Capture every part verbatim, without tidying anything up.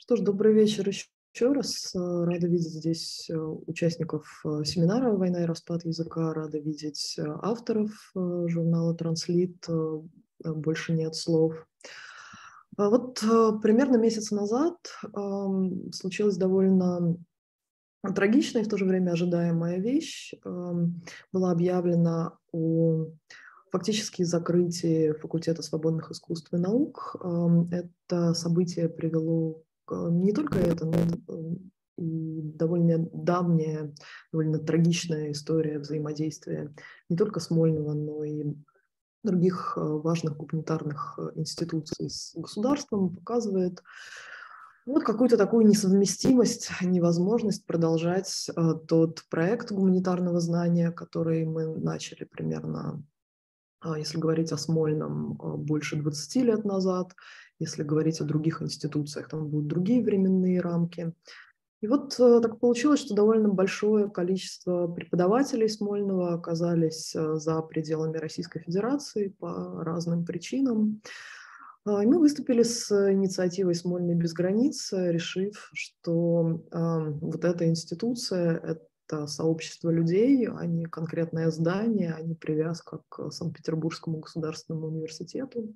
Что ж, добрый вечер еще еще раз. Э, Рада видеть здесь э, участников э, семинара «Война и распад языка», рада видеть э, авторов э, журнала «Транслит». э, э, «Больше нет слов». А Вот э, примерно месяц назад ам, случилась довольно трагичная и в то же время ожидаемая вещь. Ам, Была объявлена о фактически закрытии факультета свободных искусств и наук. Ам, Это событие привело к- не только это, но м, и довольно давняя, довольно трагичная история взаимодействия не только Смольного, но и других э, важных гуманитарных э, институций с государством, показывает вот какую-то такую несовместимость, невозможность продолжать э, тот проект гуманитарного знания, который мы начали примерно, а, если говорить о Смольном, а, больше двадцати лет назад. Если говорить о других институциях, там будут другие временные рамки. И вот э, так получилось, что довольно большое количество преподавателей Смольного оказались э, за пределами Российской Федерации по разным причинам. А, И мы выступили с инициативой «Смольный без границ», э, решив, что а, вот эта институция– это сообщество людей, а не конкретное здание, а не привязка к Санкт-Петербургскому государственному университету.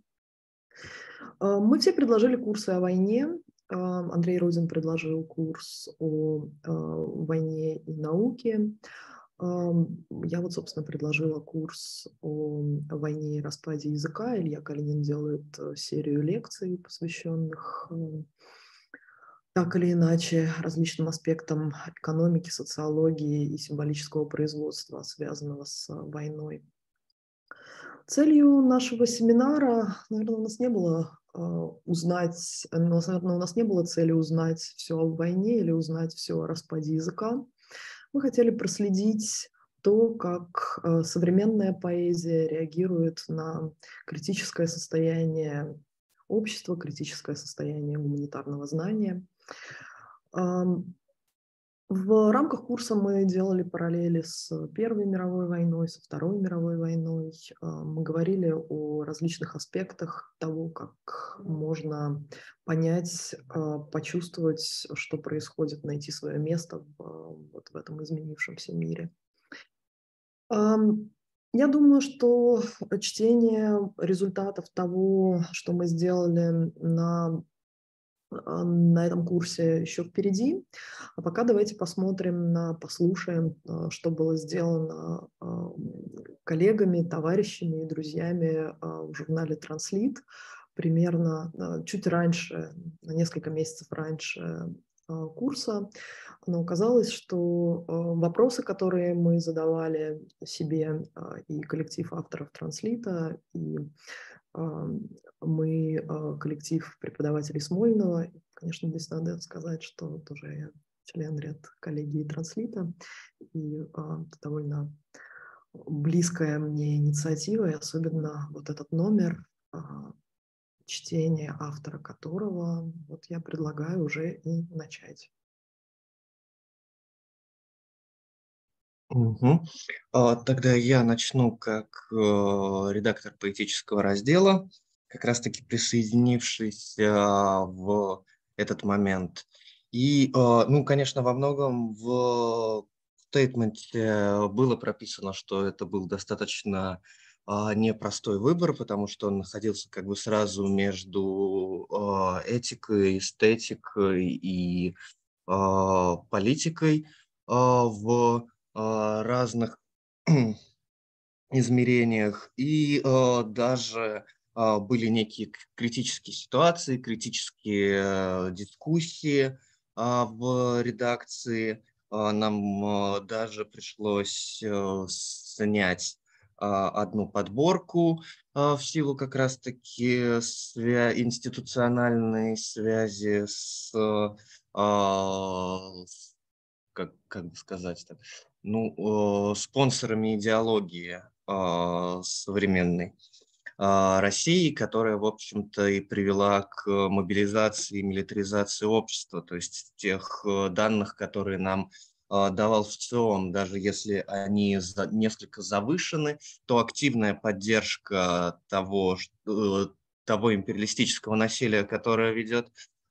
А, Мы все предложили курсы о войне. А, Андрей Родин предложил курс о а, войне и науке. Ам, Я вот, собственно, предложила курс о войне и распаде языка. Илья Калинин делает э, серию лекций, посвященных э, так или иначе различным аспектам экономики, социологии и символического производства, связанного с э, войной. Целью нашего семинара, наверное, у нас не было э, узнать, э, у нас, наверное, у нас не было цели узнать все о войне или узнать все о распаде языка. Мы хотели проследить то, как э, современная поэзия реагирует на критическое состояние общества, критическое состояние гуманитарного знания. Ам, В рамках курса мы делали параллели с Первой мировой войной, со Второй мировой войной. А, Мы говорили о различных аспектах того, как можно понять, а, почувствовать, что происходит, найти свое место в, а, вот в этом изменившемся мире. Ам, Я думаю, что чтение результатов того, что мы сделали на а, на этом курсе еще впереди. А пока давайте посмотрим, на, послушаем, а, что было сделано а, коллегами, товарищами и друзьями а, в журнале «Транслит» примерно а, чуть раньше, на несколько месяцев раньше а, курса. Но оказалось, что а, вопросы, которые мы задавали себе а, и коллектив авторов «Транслита», и а, мы а, коллектив преподавателей Смольного. Конечно, здесь надо сказать, что тоже я член редколлегии Транслита, и а, это довольно близкая мне инициатива, и особенно вот этот номер, а, чтение автора которого вот я предлагаю уже и начать. Мгм. А, Тогда я начну как э, редактор поэтического раздела, как раз-таки присоединившись а, в этот момент. И, а, ну, конечно, во многом в стейтменте было прописано, что это был достаточно а, непростой выбор, потому что он находился как бы сразу между а, этикой, эстетикой и а, политикой а, в а, разных измерениях. И а, даже а, были некие к- критические ситуации, критические э, дискуссии а, в редакции. А, Нам а, даже пришлось э, снять а, одну подборку а, в силу как раз-таки свя- институциональной связи с, а, с как, как бы сказать так, ну, э, спонсорами идеологии э, современной э, России, которая, в общем-то, и привела к мобилизации и милитаризации общества, то есть тех э, данных, которые нам э, давал ВЦИОМ, даже если они за- несколько завышены, то активная поддержка того, что, э, того империалистического насилия, которое ведет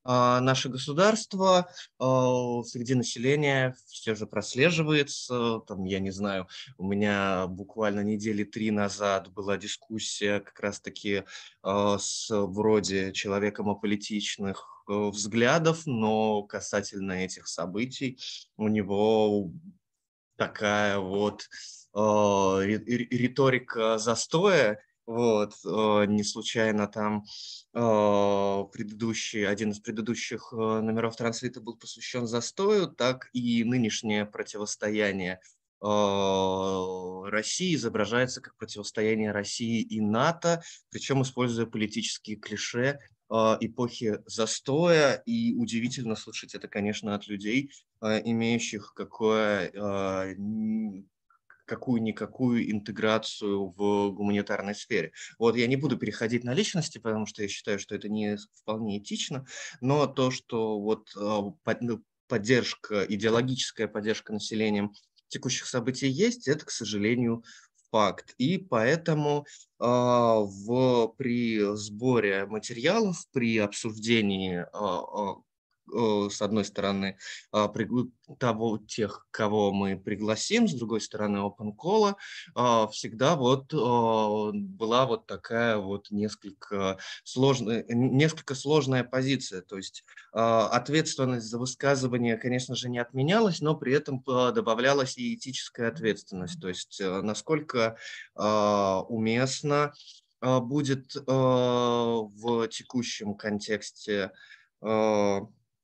а, наше государство а, среди населения все же прослеживается. Там, я не знаю, у меня буквально недели три назад была дискуссия как раз-таки а, с вроде человеком аполитичных э, взглядов, но касательно этих событий у него такая вот а, ри- ри- риторика застоя. Вот, э, не случайно там а, предыдущий, один из предыдущих э, номеров транслита был посвящен застою, так и нынешнее противостояние а, России изображается как противостояние России и НАТО, причем используя политические клише а, эпохи застоя. И удивительно слышать это, конечно, от людей, а, имеющих какое, а, н- какую-никакую интеграцию в гуманитарной сфере. Вот я не буду переходить на личности, потому что я считаю, что это не вполне этично, но то, что вот а, под- ну, поддержка, идеологическая поддержка населением текущих событий есть, это, к сожалению, факт. И поэтому а, в, при сборе материалов, при обсуждении а, а, э, с одной стороны, а, пригла- того, тех, кого мы пригласим, с другой стороны, open call, а, всегда вот а, была вот такая вот несколько сложная, несколько сложная позиция. То есть а, ответственность за высказывание, конечно же, не отменялась, но при этом а, добавлялась и этическая ответственность. То есть а, насколько а, уместно а, будет а, в текущем контексте а,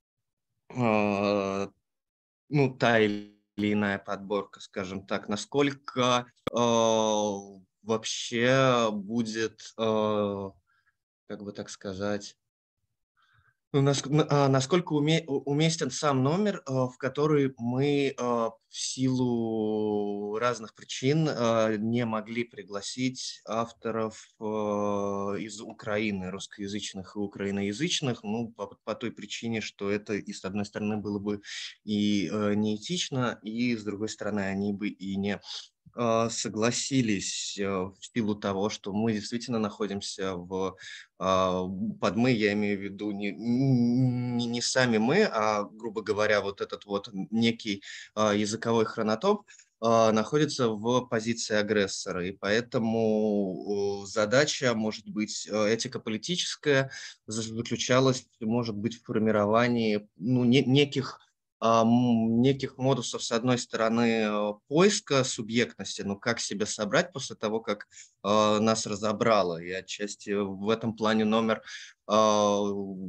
а, ну, та или иная подборка, скажем так, насколько а, вообще будет, а, как бы так сказать, ну, наск н а, насколько уме у уместен сам номер, а, в который мы, а, в силу разных причин, а, не могли пригласить авторов, а, из Украины, русскоязычных и украиноязычных. Ну, по по той причине, что это и, с одной стороны, было бы и, э, неэтично, и, с другой стороны, они бы и не а, согласились, э, в силу того, что мы действительно находимся в, а, под мы, я имею в виду не, не, не сами мы, а, грубо говоря, вот этот вот некий а, языковой хронотоп а, находится в позиции агрессора, и поэтому о, задача, может быть, э, этико-политическая за- заключалась, может быть, в формировании ну, не- неких ам, неких модусов, с одной стороны, э, поиска субъектности, ну, как себя собрать после того, как э, нас разобрало. И отчасти в этом плане номер а,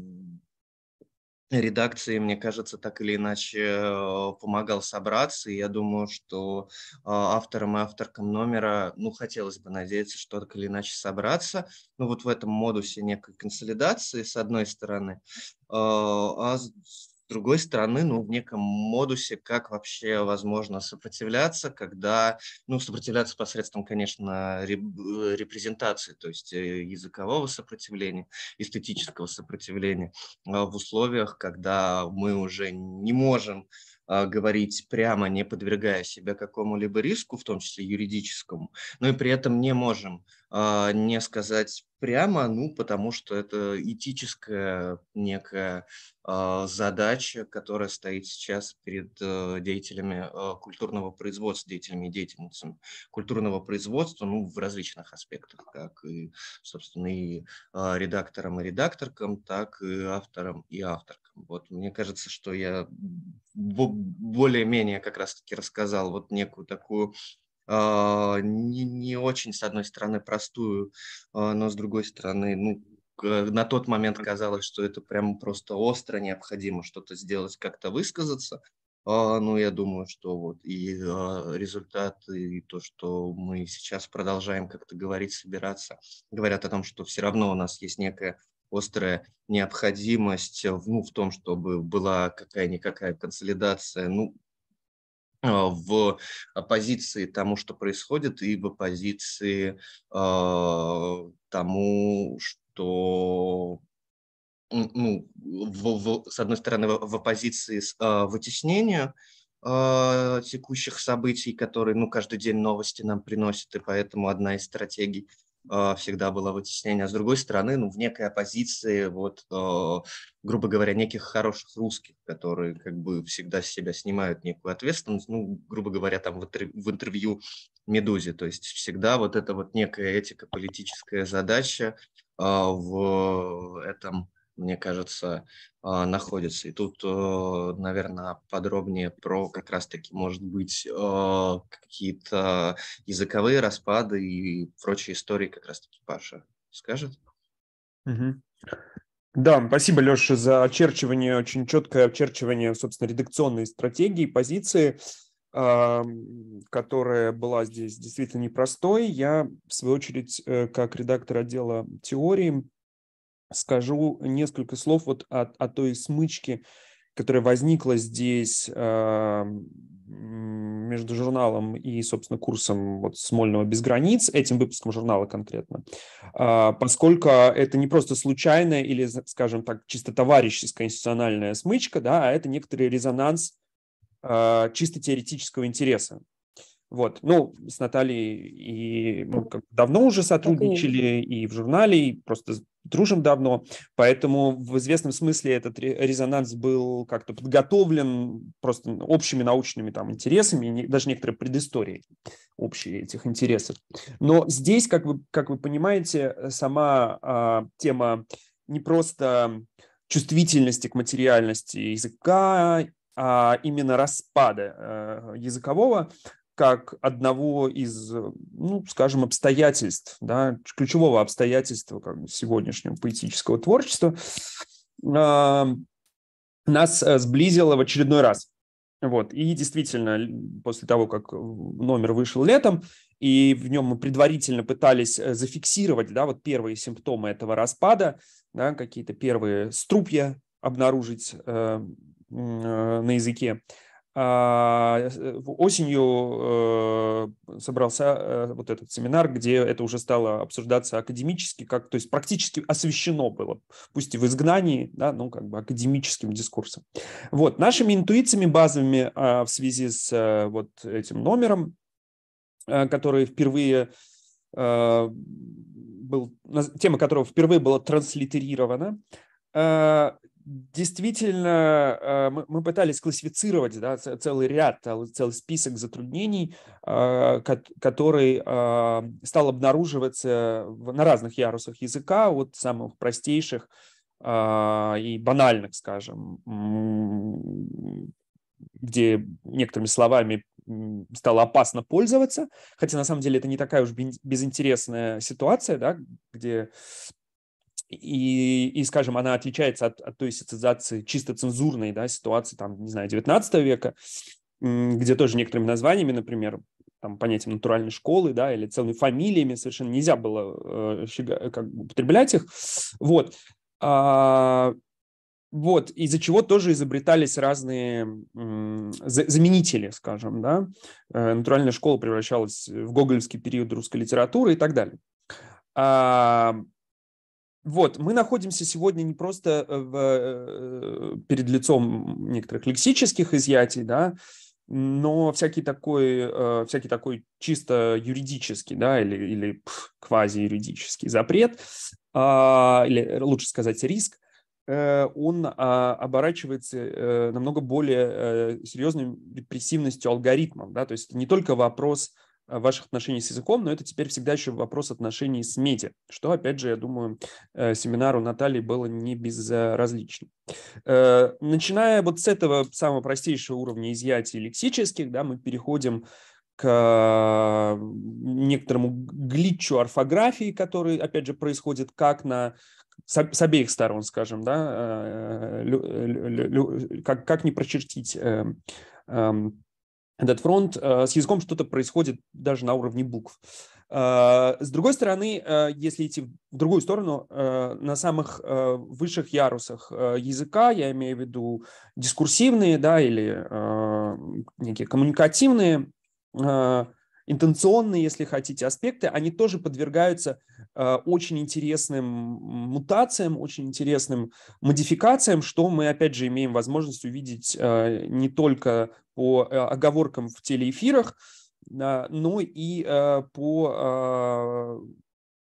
редакции, мне кажется, так или иначе э, помогал собраться. И я думаю, что а, авторам и авторкам номера, ну, хотелось бы надеяться, что так или иначе собраться. Ну, вот в этом модусе некой консолидации, с одной стороны, а а с с другой стороны, ну, в неком модусе, как вообще возможно сопротивляться, когда, ну, сопротивляться посредством, конечно, реп- э, репрезентации, то есть э, языкового сопротивления, эстетического сопротивления а, в условиях, когда мы уже не можем а, говорить прямо, не подвергая себя какому-либо риску, в том числе юридическому, но и при этом не можем а, не сказать прямо, ну, потому что это этическая некая а, задача, которая стоит сейчас перед э, деятелями э, культурного производства, деятелями и деятельницами культурного производства, ну, в различных аспектах, как и, собственно, и а, редакторам и редакторкам, так и авторам и авторкам. Вот мне кажется, что я бо- более-менее как раз-таки рассказал вот некую такую а, не, не очень, с одной стороны, простую, а, но с другой стороны, ну, к- на тот момент казалось, что это прям просто остро необходимо что-то сделать, как-то высказаться. А, ну, я думаю, что вот и а, результат, и то, что мы сейчас продолжаем как-то говорить, собираться, говорят о том, что все равно у нас есть некая острая необходимость в, ну, в том, чтобы была какая-никакая консолидация, ну, а, в оппозиции тому, что происходит, и в оппозиции а, тому, что, м, ну, в- в- с одной стороны, в в оппозиции с а, вытеснению а, текущих событий, которые, ну, каждый день новости нам приносят, и поэтому одна из стратегий э, всегда было вытеснение, а с другой стороны, ну, в некой оппозиции, вот, э, грубо говоря, неких хороших русских, которые как бы всегда с себя снимают некую ответственность, ну, грубо говоря, там в, интер- в интервью «Медузе», то есть всегда вот эта вот некая этико-политическая задача э, в этом, мне кажется, а, находится. И тут, наверное, подробнее про как раз-таки, может быть, э, какие-то языковые распады и прочие истории как раз-таки Паша скажет. Мгм. Да, спасибо, Леша, за очерчивание, очень четкое очерчивание, собственно, редакционной стратегии, позиции, ам, которая была здесь действительно непростой. Я, в свою очередь, э, как редактор отдела теории, скажу несколько слов вот о, о той смычке, которая возникла здесь а, м, между журналом и, собственно, курсом вот Смольного «Без границ», этим выпуском журнала конкретно, А, поскольку это не просто случайная или, за- скажем так, чисто товарищеская институциональная смычка, да, а это некоторый резонанс а, чисто теоретического интереса. Вот, ну, с Натальей и мы как бы давно уже Так и есть. сотрудничали и в журнале, и просто дружим давно, поэтому в известном смысле этот ре- резонанс был как-то подготовлен просто общими научными там интересами, не- даже некоторой предысторией общей этих интересов. Но здесь, как вы, как вы понимаете, сама а, тема не просто чувствительности к материальности языка, а именно распада э, языкового, как одного из, ну, скажем, обстоятельств, да, ключевого обстоятельства как бы, сегодняшнего поэтического творчества, а, нас э, сблизило в очередной раз. Вот. И действительно, после того, как номер вышел летом, и в нем мы предварительно пытались э, зафиксировать, да, вот первые симптомы этого распада, да, какие-то первые струпья обнаружить э, э, на языке, а, осенью э, собрался э, вот этот семинар, где это уже стало обсуждаться академически, как, то есть практически освещено было, пусть и в изгнании, да, ну, как бы академическим дискурсом. Вот, нашими интуициями базовыми а, в связи с а, вот этим номером, а, который впервые а, был, тема которого впервые была транслитерирована, а, действительно, а, мы, мы пытались классифицировать, да, целый ряд, целый список затруднений, а, ко- который а, стал обнаруживаться в- на разных ярусах языка, от самых простейших а, и банальных, скажем, м, где некоторыми словами м, стало опасно пользоваться, хотя на самом деле это не такая уж бен- безинтересная ситуация, да, где и, и, скажем, она отличается от, от той ситуации чисто цензурной, да, ситуации, там, не знаю, девятнадцатого века, м, где тоже некоторыми названиями, например, там, понятием натуральной школы, да, или целыми фамилиями совершенно нельзя было э, щега- как бы употреблять их. Вот. А, вот, из-за чего тоже изобретались разные м, за- заменители, скажем, да. Э, Натуральная школа превращалась в гоголевский период русской литературы и так далее. А, вот, мы находимся сегодня не просто в, э, перед лицом некоторых лексических изъятий, да, но всякий такой, э, всякий такой чисто юридический, да, или, или пф, квазиюридический запрет, а, или лучше сказать риск, э, он а, оборачивается э, намного более э, серьезной репрессивностью алгоритмов, да, то есть это не только вопрос э, ваших отношений с языком, но это теперь всегда еще вопрос отношений с медиа, что, опять же, я думаю, э, семинару Натальи было не безразлично. Э, Начиная вот с этого самого простейшего уровня изъятий лексических, да, мы переходим к некоторому глитчу орфографии, который, опять же, происходит как на с, с обеих сторон, скажем, да, э, лю- лю- лю- как, как не прочертить э, э, этот фронт, э, с языком что-то происходит даже на уровне букв. Э, С другой стороны, э, если идти в другую сторону, э, на самых э, высших ярусах э, языка, я имею в виду дискурсивные, да, или э, некие коммуникативные, э, интенционные, если хотите, аспекты, они тоже подвергаются э, очень интересным мутациям, очень интересным модификациям, что мы, опять же, имеем возможность увидеть э, не только по э, оговоркам в телеэфирах, а, но и э, по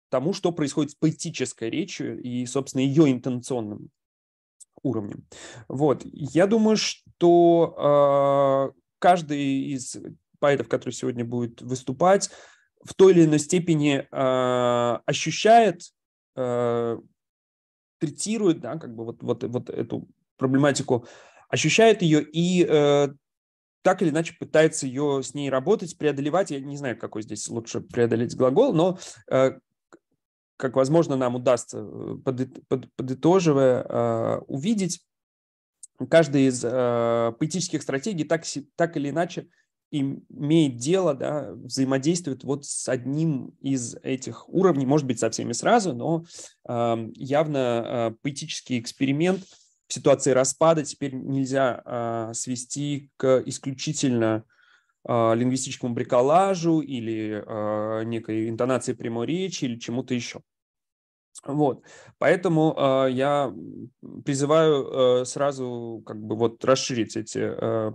тому, что происходит с поэтической речью и, собственно, ее интонационным уровнем. Вот. Я думаю, что э, каждый из поэтов, который сегодня будет выступать, в той или иной степени э, ощущает, э, третирует, да, как бы вот, вот, вот эту проблематику, ощущает ее и э, так или иначе пытается ее с ней работать, преодолевать. Я не знаю, какой здесь лучше преодолеть глагол, но э, как, возможно, нам удастся, под, под, подытоживая, э, увидеть, каждая из э, поэтических стратегий так, так или иначе имеет дело, да, взаимодействует вот с одним из этих уровней, может быть, со всеми сразу, но э, явно э, поэтический эксперимент в ситуации распада теперь нельзя э, свести к исключительно э, лингвистическому бриколажу или э, некой интонации прямой речи или чему-то еще. Вот, поэтому э, я призываю э, сразу как бы вот расширить эти, э,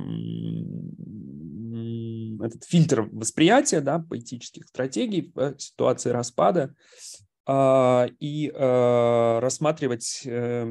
этот фильтр восприятия, да, поэтических стратегий в ситуации распада э, и э, рассматривать, э,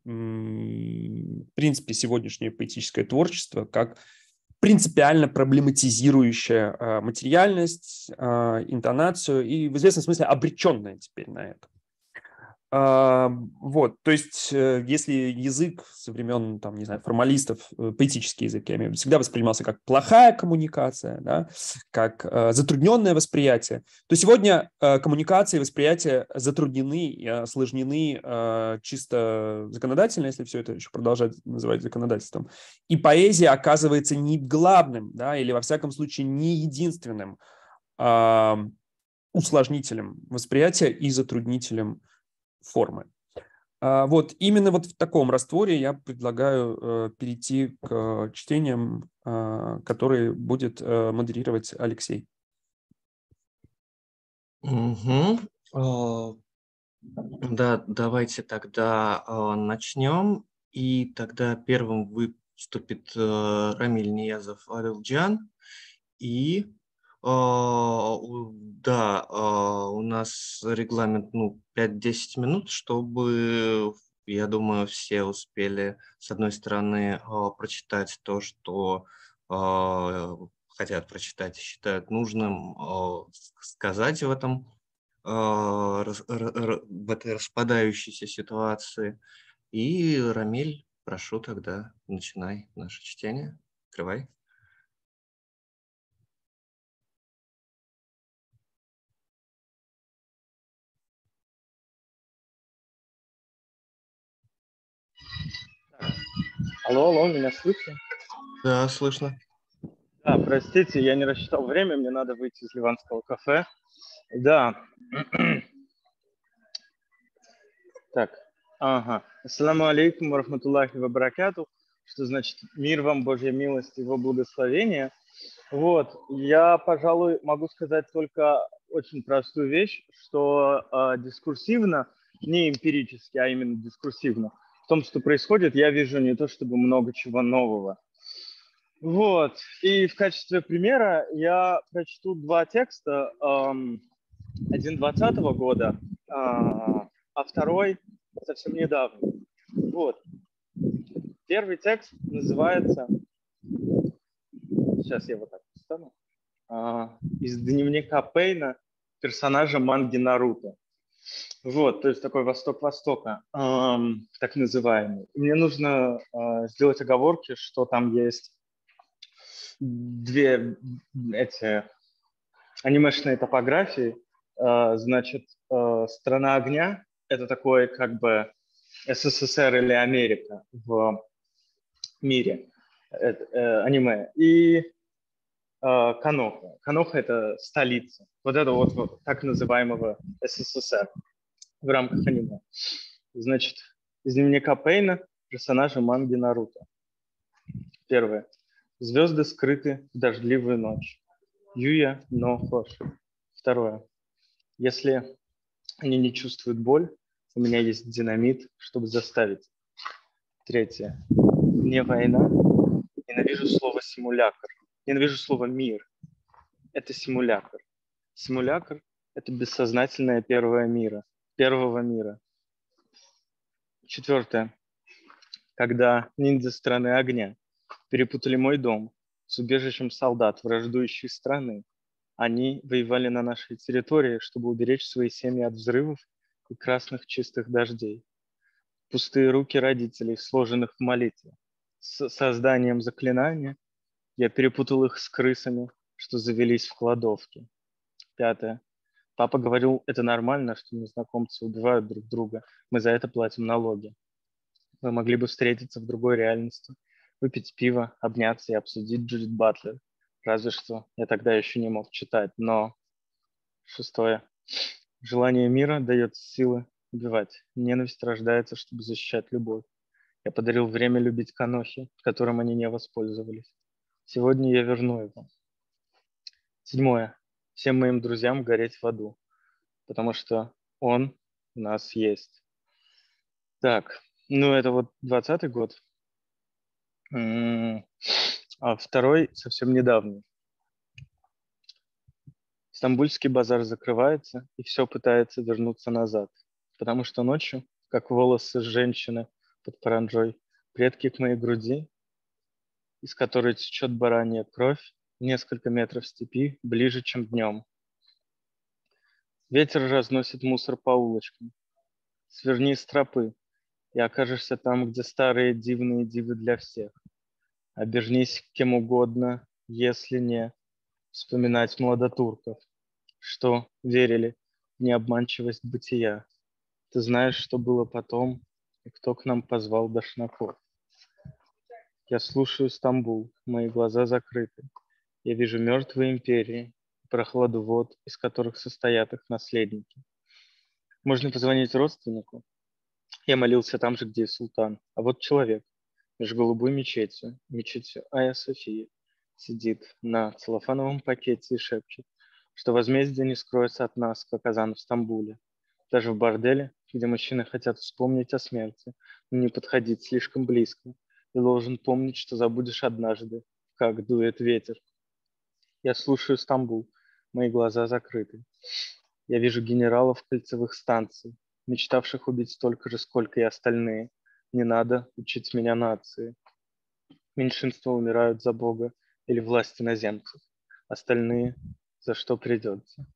в принципе, сегодняшнее поэтическое творчество как принципиально проблематизирующая э, материальность, э, интонацию и в известном смысле обреченная теперь на это. Э, вот, то есть, э, если язык со времен, там, не знаю, формалистов, э, поэтический язык, я имею в виду, всегда воспринимался как плохая коммуникация, да, как э, затрудненное восприятие, то сегодня э, коммуникация и восприятие затруднены и осложнены э, чисто законодательно, если все это еще продолжать называть законодательством. И поэзия оказывается не главным, да, или во всяком случае не единственным э, усложнителем восприятия и затруднителем формы. А, вот именно вот в таком растворе я предлагаю э, перейти к э, чтениям, э, которые будет э, модерировать Алексей. Угу. Да, давайте тогда э, начнем. И тогда первым выступит э, Рамиль Ниязов Адилджан. И э, у- да, э, у нас регламент ну, пять-десять минут, чтобы, я думаю, все успели, с одной стороны, э, прочитать то, что э, хотят прочитать и считают нужным э, сказать в этом а, рас- р- р- в этой распадающейся ситуации. И, Рамиль, прошу тогда, начинай наше чтение. Открывай. Алло, алло, меня слышно? Да, слышно. Да, простите, я не рассчитал время, мне надо выйти из ливанского кафе. Да. Так, ага. Ассаламу алейкум ва рахматуллахи ва баракату. Что значит мир вам, Божья милость, его благословение. Вот, я, пожалуй, могу сказать только очень простую вещь, что э, дискурсивно, не эмпирически, а именно дискурсивно, в том, что происходит, я вижу не то чтобы много чего нового. Вот, и в качестве примера я прочту два текста, эм, один двадцатого года, э, а второй совсем недавно. Вот, первый текст называется, сейчас я вот так встану, а, из дневника Пейна персонажа манги Наруто. Вот, то есть такой Восток Востока, эм, так называемый. Мне нужно э, сделать оговорки, что там есть две эти анимешные топографии. Э, значит, э, «Страна огня» — это такой как бы СССР или Америка в мире э, э, аниме. И Каноха. Каноха – это столица. Вот это вот, вот так называемого СССР в рамках аниме. Значит, из дневника Пейна персонажа манги Наруто. Первое. Звезды скрыты в дождливую ночь. Юя но Хоши. Второе. Если они не чувствуют боль, у меня есть динамит, чтобы заставить. Третье. Не война. Ненавижу слово симулятор. Ненавижу слово мир. Это симулятор. Симулятор Это бессознательное первое мира, первого мира. Четвертое. Когда ниндзя страны огня перепутали мой дом с убежищем солдат враждующей страны, они воевали на нашей территории, чтобы уберечь свои семьи от взрывов и красных чистых дождей. Пустые руки родителей, сложенных в молитве. С созданием заклинания я перепутал их с крысами, что завелись в кладовке. Пятое. Папа говорил, это нормально, что незнакомцы убивают друг друга. Мы за это платим налоги. Мы могли бы встретиться в другой реальности, выпить пиво, обняться и обсудить Джудит Батлер. Разве что я тогда еще не мог читать. Но шестое. Желание мира дает силы убивать. Ненависть рождается, чтобы защищать любовь. Я подарил время любить Канохи, которым они не воспользовались. Сегодня я верну его. Седьмое. Всем моим друзьям гореть в аду, потому что он у нас есть. Так, ну это вот двадцатый год. А второй совсем недавний. Стамбульский базар закрывается, и все пытается вернуться назад, потому что ночью, как волосы женщины под паранджой, предки к моей груди, из которой течет баранья кровь, несколько метров степи ближе, чем днем. Ветер разносит мусор по улочкам. Сверни с тропы, и окажешься там, где старые дивные дивы для всех. Обернись кем угодно, если не вспоминать младотурков, что верили в необманчивость бытия. Ты знаешь, что было потом, и кто к нам позвал дошнаков. Я слушаю Стамбул, мои глаза закрыты. Я вижу мертвые империи, прохладу вод, из которых состоят их наследники. Можно позвонить родственнику. Я молился там же, где и султан. А вот человек между голубой мечетью, мечетью Айя Софии, сидит на целлофановом пакете и шепчет, что возмездие не скроется от нас, как азан в Стамбуле. Даже в борделе, где мужчины хотят вспомнить о смерти, но не подходить слишком близко. Ты должен помнить, что забудешь однажды, как дует ветер. Я слушаю Стамбул, мои глаза закрыты. Я вижу генералов кольцевых станций, мечтавших убить столько же, сколько и остальные. Не надо учить меня нации. Меньшинства умирают за Бога или власть иноземцев. Остальные за что придется.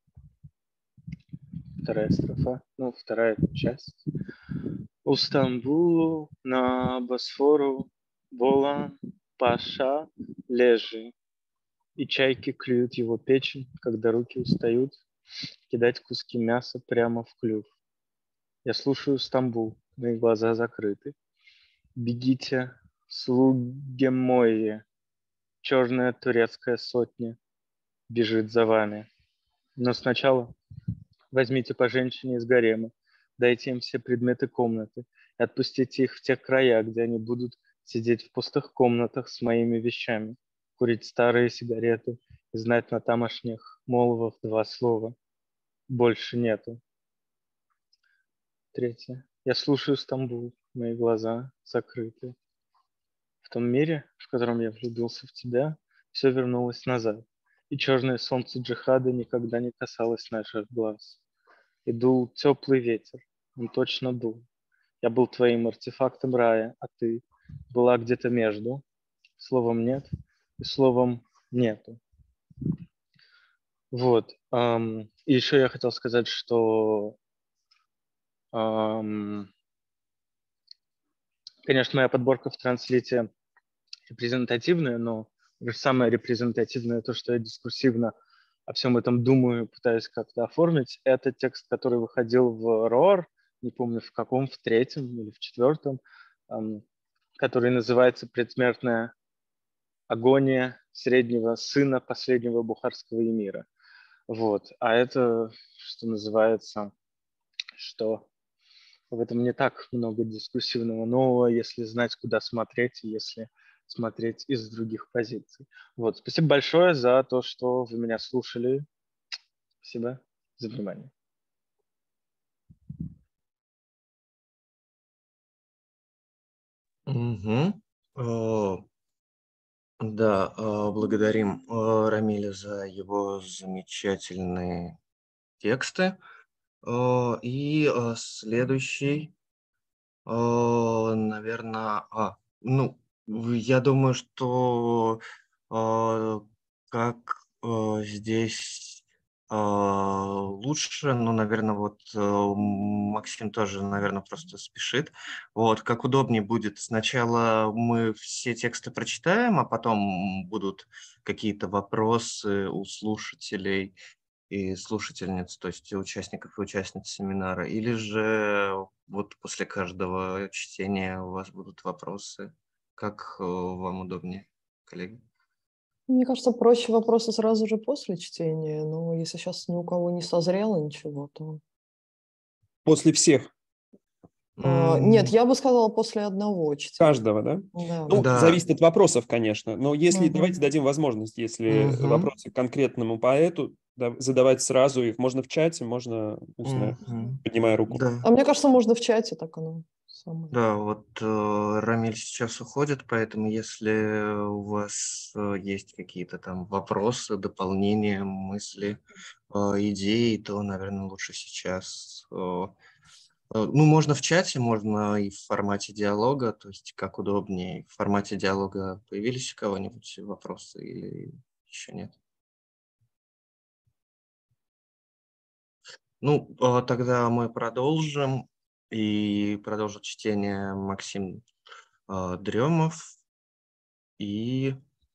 Вторая строфа, ну, вторая часть. У Стамбулу на Босфору Болан Паша лежи. И чайки клюют его печень, когда руки устают кидать куски мяса прямо в клюв. Я слушаю Стамбул, мои глаза закрыты. Бегите, слуги мои, черная турецкая сотня бежит за вами. Но сначала возьмите по женщине из гарема, дайте им все предметы комнаты и отпустите их в те края, где они будут сидеть в пустых комнатах с моими вещами, курить старые сигареты и знать на тамошних молвах два слова. Больше нету. Третье. Я слушаю Стамбул, мои глаза закрыты. В том мире, в котором я влюбился в тебя, все вернулось назад, и черное солнце джихада никогда не касалось наших глаз. И дул теплый ветер, он точно дул. Я был твоим артефактом рая, а ты была где-то между словом «нет» и словом «нету». Вот. Эм, и еще я хотел сказать, что эм, конечно, моя подборка в транслите репрезентативная, но самое репрезентативное, то, что я дискурсивно о всем этом думаю, пытаюсь как-то оформить, это текст, который выходил в РОАР, не помню в каком, в третьем или в четвертом, эм, который называется «Предсмертная агония среднего сына последнего бухарского эмира». Вот. А это, что называется, что в этом не так много дискуссивного нового, если знать, куда смотреть, если смотреть из других позиций. Вот. Спасибо большое за то, что вы меня слушали. Спасибо за внимание. Угу. О, да, э, благодарим э, Рамиля за его замечательные тексты. Э, И э, следующий, наверное, а, ну, в- я думаю, что э, как э, здесь э, лучше, ну, наверное, вот э, Максим тоже, наверное, просто спешит. Вот, как удобнее будет. Сначала мы все тексты прочитаем, а потом будут какие-то вопросы у слушателей и слушательниц, то есть и участников и участниц семинара, или же вот после каждого чтения у вас будут вопросы, как э, вам удобнее, коллеги? Мне кажется, проще вопросы сразу же после чтения, но если сейчас ни у кого не созрело ничего, то... После всех, А, нет, М, я бы сказала после одного чтения. каждого, да? Да. Ну, Да. зависит от вопросов, конечно. Но если Мгм. давайте дадим возможность, если Мгм. вопросы к конкретному поэту, да, задавать сразу их. Можно в чате, можно устно, Мгм. поднимая руку. Да. А мне кажется, можно в чате, так оно самое. Да, вот э, Рамиль сейчас уходит, поэтому если у вас э, есть какие-то там вопросы, дополнения, мысли, э, идеи, то, наверное, лучше сейчас. э, э, Ну, можно в чате, можно и в формате диалога, то есть как удобнее. В формате диалога появились у кого-нибудь вопросы или еще нет? Ну, э, тогда мы продолжим. И продолжит чтение Максим э, Дремов. И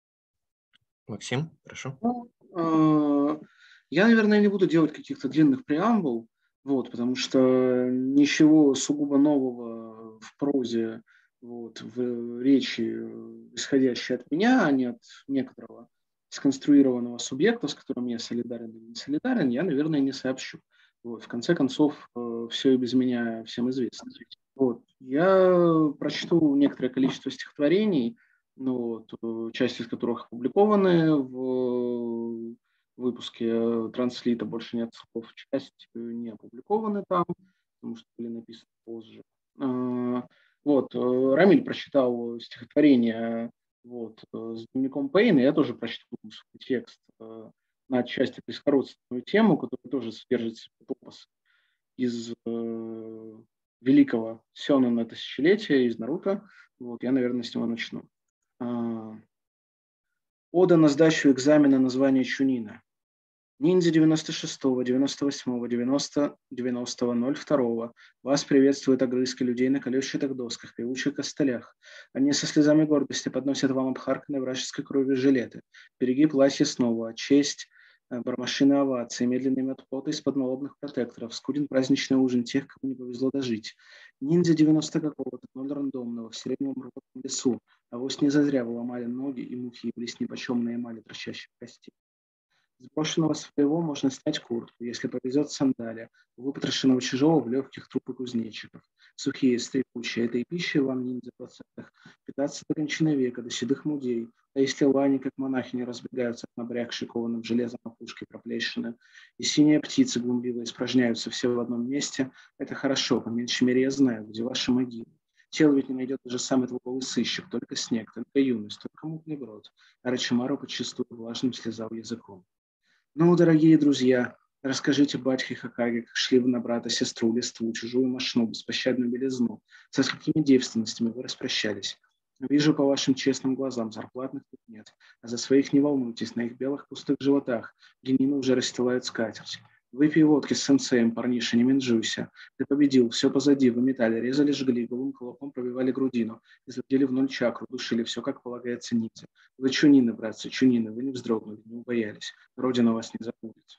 Максим, прошу. Ну, э, я, наверное, не буду делать каких-то длинных преамбул, вот, потому что ничего сугубо нового в прозе, вот, в речи, э, исходящей от меня, а не от некоторого сконструированного субъекта, с которым я солидарен или не солидарен, я, наверное, не сообщу. Вот, в конце концов, э, все и без меня всем известно. Вот. Я прочту некоторое количество стихотворений, ну, вот, э, часть из которых опубликованы в выпуске транслита «Больше нет слов», часть э, не опубликованы там, потому что были написаны позже. А, Вот, э, Рамиль прочитал стихотворение вот, э, с дневником Пейна, я тоже прочту свой текст э, на отчасти близкородственную тему, которая тоже содержит в себе топос из э, великого сёнэна тысячелетия, из Наруто. Вот, я, наверное, с него начну. А, Ода на сдачу экзамена на звание Чунина. Ниндзя девяносто шестого, девяносто восьмого, девяносто, девяностого, ноль второго. Вас приветствуют огрызки людей на колючих досках, певучих костылях. Они со слезами гордости подносят вам обхарканные вражеской кровью жилеты. Береги платье снова, честь, э, бармашины овации, медленный мед пота из-под налобных протекторов, скуден праздничный ужин тех, кому не повезло дожить. Ниндзя девяносто какого-то, ноль рандомного, в сиреневом рвотном лесу. Авось не зазря вы ломали ноги и мухи, и блесни нипочемные эмали торчащих костей. С брошенного своего можно снять куртку, если повезет сандалия, у выпотрошенного чужого в легких трупы кузнечиков. Сухие, стрекучие, этой пищей вам ниндзя процентах питаться до кончины века, до седых мудей. А если лани, как монахи, не разбегаются от набрякшей кованым железом опушки проплещины, и синие птицы глумливо испражняются все в одном месте, это хорошо, по меньшей мере я знаю, где ваши могилы. Тело ведь не найдет даже самый толковый сыщик, только снег, только юность, только мутный брод. А Рачимару подчистую влажным слезал языком. Ну, дорогие друзья, расскажите батьке Хакаге, как шли вы на брата, сестру, листву, чужую мошну, беспощадную белизну. Со сколькими девственностями вы распрощались. Вижу по вашим честным глазам, зарплатных тут нет. А за своих не волнуйтесь, на их белых пустых животах ленина уже расстилает скатерть. Выпей водки с сенсеем, парниша, не менжуйся. Ты победил, все позади, вы метали, резали, жгли, голым колоком пробивали грудину, изводили в ноль чакру, душили, все как полагается ниндзя. Вы чунины, братцы, чунины, вы не вздрогнули, не убоялись. Родина вас не забудет.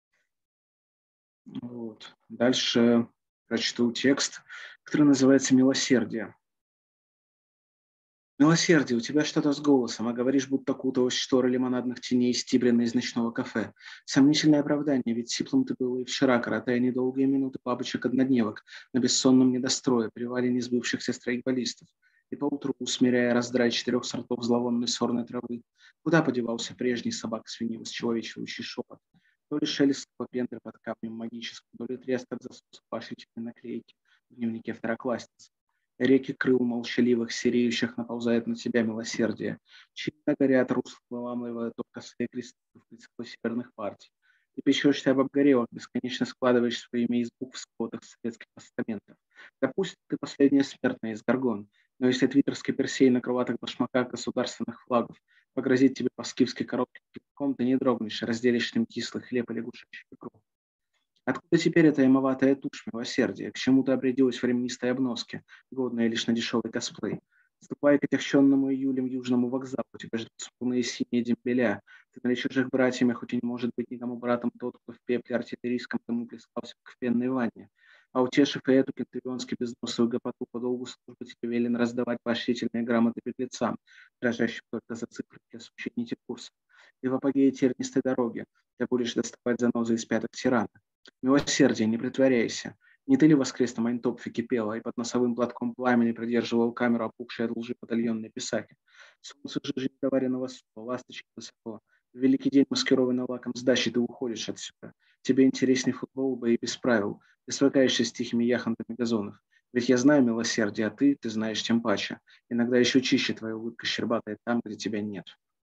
Вот. Дальше прочту текст, который называется «Милосердие». Милосердие, у тебя что-то с голосом, а говоришь, будто куталась шторы лимонадных теней, стибренные из ночного кафе. Сомнительное оправдание, ведь сиплым ты был и вчера, коротая недолгие минуты бабочек-однодневок на бессонном недострое, привале несбывшихся страйкболистов. И поутру, усмиряя раздрай четырех сортов зловонной сорной травы, куда подевался прежний собак-свинил, счеловечивающий шепот? То ли шелест пентры под камнем магическим, то ли треск от засосов пашечной наклейки в дневнике второклассницы. Реки крыл молчаливых, сереющих наползает на себя милосердие. Чинно горят, русло выламывая то косые кресты в лицо северных партий. Ты печешься об обгорелых, бесконечно складываешь свое имя из букв, скотых советских постаментов. Допустим, ты последняя смертная из Горгон, но если твиттерский Персей на крылатых башмаках государственных флагов погрозит тебе по-скифски коротким кипком, ты не дрогнешь, разделишь с ним кислый хлеб или лягушачью икру. Откуда теперь эта ямоватая тушь милосердия? К чему ты обрядилась в ремнистой обноске, годная лишь на дешевый косплей? Ступай к отягченному июлем южному вокзалу, тебя ждут смурные синие дембеля. Ты наречешь их братьями, хоть и не может быть никому братом тот, кто в пепле артиллерийском дыму плескался в пенной ванне. А утешив и эту кентавионски безносую гопоту по долгу службы, тебе велено раздавать поощрительные грамоты беглецам, дрожащим только за цифры для сучить нити курса. И в апогее тернистой дороги ты будешь доставать занозы из пяток тирана. Милосердие, не притворяйся. Не ты ли воскрес на Майнтопфе кипела и под носовым платком пламени придерживал камеру, опухшей от лжи батальонной писаки? Солнце жижи недоваренного супа, ласточки высоко. В великий день, маскированный лаком сдачи, ты уходишь отсюда. Тебе интересней футбол, бои без правил. Ты свыкаешься с тихими яхонтами газонов. Ведь я знаю милосердие, а ты, ты знаешь тем паче. Иногда еще чище твоя улыбка щербатая там, где тебя нет.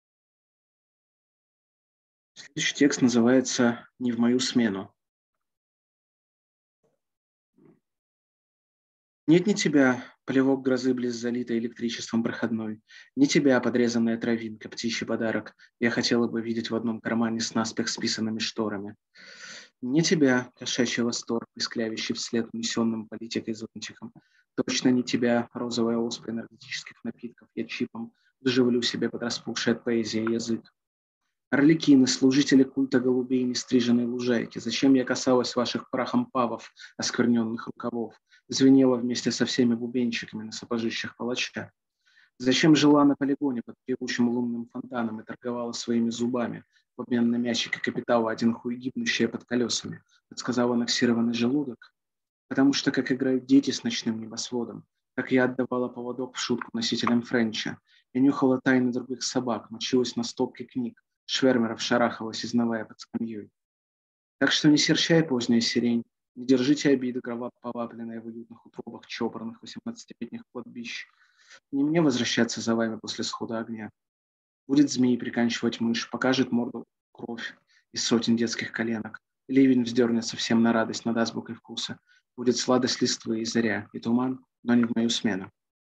Следующий текст называется «Не в мою смену». Нет ни тебя, плевок грозы близ залитой электричеством проходной, ни тебя, подрезанная травинка, птичий подарок, я хотела бы видеть в одном кармане с наспех списанными шторами. Не тебя, кошачий восторг, исклявящий вслед унесенным политикой зонтиком. Точно не тебя, розовая оспа энергетических напитков, я чипом вживлю себе под распухшей от поэзии язык. Орликины, служители культа голубей нестриженной лужайки, зачем я касалась ваших прахом павов, оскверненных рукавов, звенела вместе со всеми бубенчиками на сапожищах палача? Зачем жила на полигоне под певучим лунным фонтаном и торговала своими зубами, в обмен на мячики капитала один хуй гибнущие под колесами, подсказал аннексированный желудок? Потому что, как играют дети с ночным небосводом, так я отдавала поводок в шутку носителям Френча. Я нюхала тайны других собак, мочилась на стопке книг, Швермеров шарахалась, изнывая под скамьей. Так что не серчай, поздняя сирень, не держите обиды, кроваво-повапленные в уютных утробах чопорных восемнадцатилетних кладбищ. Не мне возвращаться за вами после схода огня. Будет змей приканчивать мышь, покажет морду кровь из сотен детских коленок. Ливень вздернется всем на радость над азбукой вкуса. Будет сладость листвы и заря, и туман, но не в мою смену.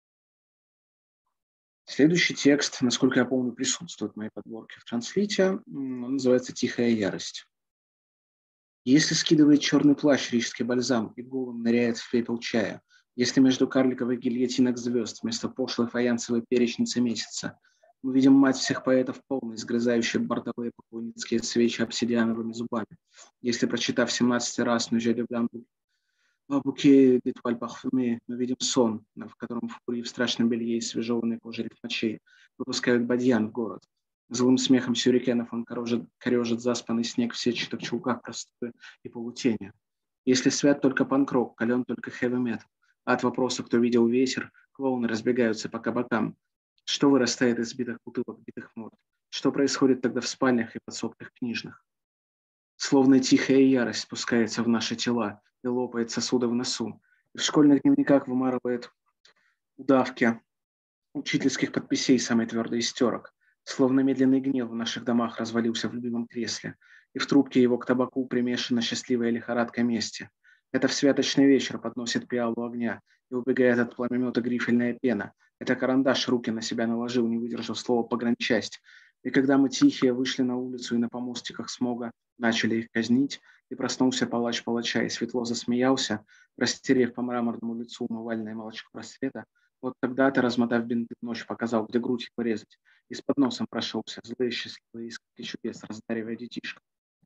Следующий текст, насколько я помню, присутствует в моей подборке в транслите. Он называется «Тихая ярость». Если скидывает черный плащ рижский бальзам и голым ныряет в пепел чая, если между карликовых гильотинок звезд вместо пошлой фаянсовой перечницы месяца мы видим мать всех поэтов полной, сгрызающей бортовые поклонницкие свечи обсидиановыми зубами, если, прочитав семнадцать раз «Нуже де блан Буке d'étoiles parfumées, мы видим сон, в котором в фурии в страшном белье из свежеванной кожи рифмачей выпускают бадьян в город. Злым смехом сюрикенов он корежит, корежит заспанный снег в сетчатых чулках простой и полутени. Если свят только панк-рок, кален только хэви-метал, а от вопроса, кто видел ветер, клоуны разбегаются по кабакам. Что вырастает из битых бутылок, битых морд? Что происходит тогда в спальнях и подсобках книжных? Словно тихая ярость спускается в наши тела и лопает сосуды в носу. И в школьных дневниках вымарывает удавки учительских подписей самой твердой из терок. Словно медленный гнев в наших домах развалился в любимом кресле, и в трубке его к табаку примешана счастливая лихорадка мести. Это в святочный вечер подносит пиалу огня, и убегает от пламемета грифельная пена. Это карандаш руки на себя наложил, не выдержав слова «погранчасть». И когда мы тихие вышли на улицу и на помостиках смога начали их казнить, и проснулся палач палача и светло засмеялся, растерев по мраморному лицу умывальное молочко просвета, вот тогда-то, размотав бинты в ночь, показал, где грудь его резать, и с подносом прошелся, злые счастливые искры чудес, раздаривая детишек.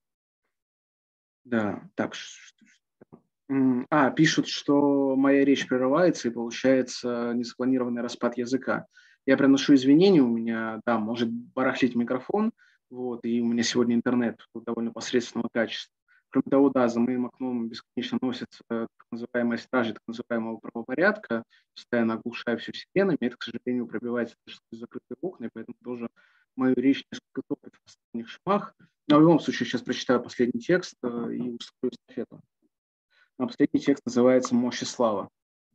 Да, так. А, пишут, что моя речь прерывается, и получается неспланированный распад языка. Я приношу извинения, у меня, да, может барахлить микрофон, вот, и у меня сегодня интернет довольно посредственного качества. Кроме того, да, за моим окном бесконечно носится так называемая стража так называемого правопорядка, постоянно оглушая все сиренами. Это, к сожалению, пробивается через закрытые окна, и поэтому тоже мою речь несколько топит в остальных шумах. Но в любом случае сейчас прочитаю последний текст и устрою эстафету. А последний текст называется «Мощь и слава».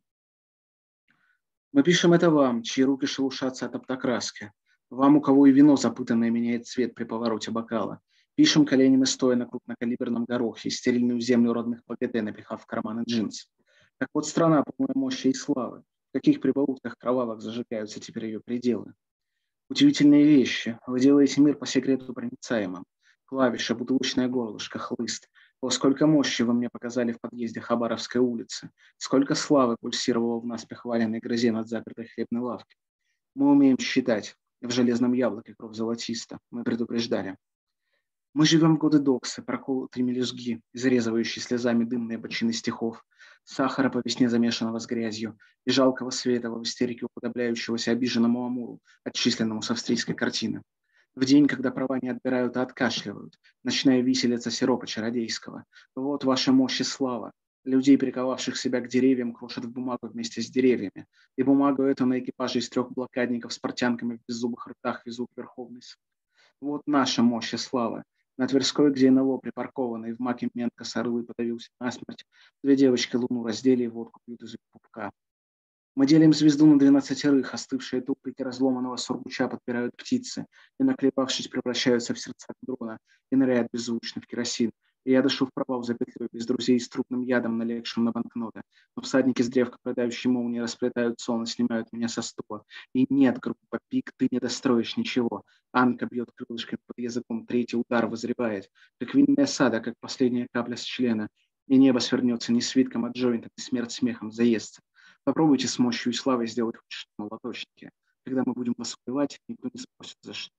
Мы пишем это вам, чьи руки шелушатся от оптокраски. Вам, у кого и вино запытанное меняет цвет при повороте бокала. Пишем коленями стоя на крупнокалиберном горохе, стерильную землю родных ПГТ напихав в карманы джинс. Так вот страна полная мощи и славы. В каких прибаутках кровавых зажигаются теперь ее пределы. Удивительные вещи. Вы делаете мир по секрету проницаемым. Клавиша, бутылочное горлышко, хлыст. О, сколько мощи вы мне показали в подъезде Хабаровской улицы. Сколько славы пульсировало в наспех валенной грозе над запертой хлебной лавкой. Мы умеем считать. В железном яблоке кровь золотиста. Мы предупреждали. Мы живем в годы доксы, проколотые мелюзги, изрезывающие слезами дымные бочины стихов, сахара по весне замешанного с грязью и жалкого светова в истерике уподобляющегося обиженному Амуру, отчисленному с австрийской картины. В день, когда права не отбирают, а откашливают, ночная виселица сиропа чародейского. Вот ваша мощь и слава. Людей, приковавших себя к деревьям, крошат в бумагу вместе с деревьями. И бумагу эту на экипаже из трех блокадников с портянками в беззубых ртах везут в Верховный суд. Вот наша мощь и слава. На Тверской, где НЛО припаркованный в маке мент косорлы подавился насмерть, две девочки луну раздели и водку пьют из пупка. Мы делим звезду на двенадцатерых, остывшие тупики разломанного сургуча подпирают птицы, и, наклепавшись, превращаются в сердца дрона и ныряют беззвучно в керосин. И я дышу в провал за петлей без друзей с трупным ядом, налегшим на банкноты. Но всадники с древка, продающие молнии, расплетают сон и снимают меня со стула. И нет, группа пик, ты не достроишь ничего. Анка бьет крылышками под языком, третий удар возревает, как винная сада, как последняя капля с члена. И небо свернется не свитком от джойнта, ни смерть смехом заестся. Попробуйте с мощью и славой сделать хоть что-то, молоточники. Когда мы будем вас убивать, никто не спросит за что.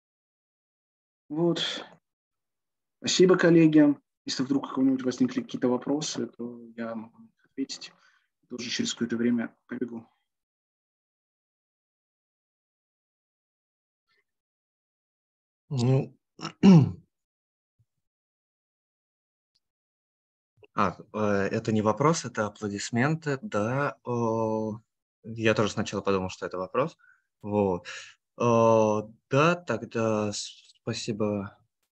Вот. Спасибо, коллеги. Если вдруг у кого-нибудь возникли какие-то вопросы, то я могу ответить. Тоже через какое-то время побегу. Ну, а, это не вопрос, это аплодисменты, да. Я тоже сначала подумал, что это вопрос. Вот. Да, тогда спасибо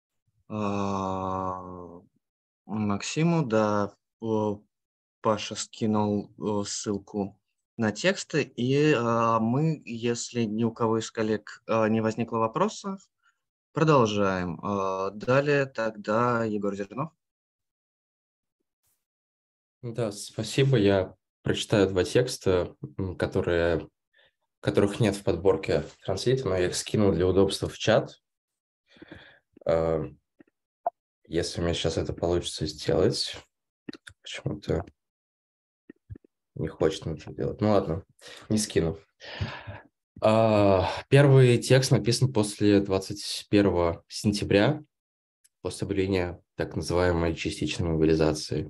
Максиму, да, Паша скинул ссылку на тексты, и мы, если ни у кого из коллег не возникло вопросов, продолжаем. Далее тогда Егор Зернов. Да, спасибо. Я прочитаю два текста, которые, которых нет в подборке транслита, но я их скинул для удобства в чат. Если у меня сейчас это получится сделать, почему-то не хочет это делать. Ну ладно, не скину. Первый текст написан после двадцать первого сентября, после объявления так называемой частичной мобилизации.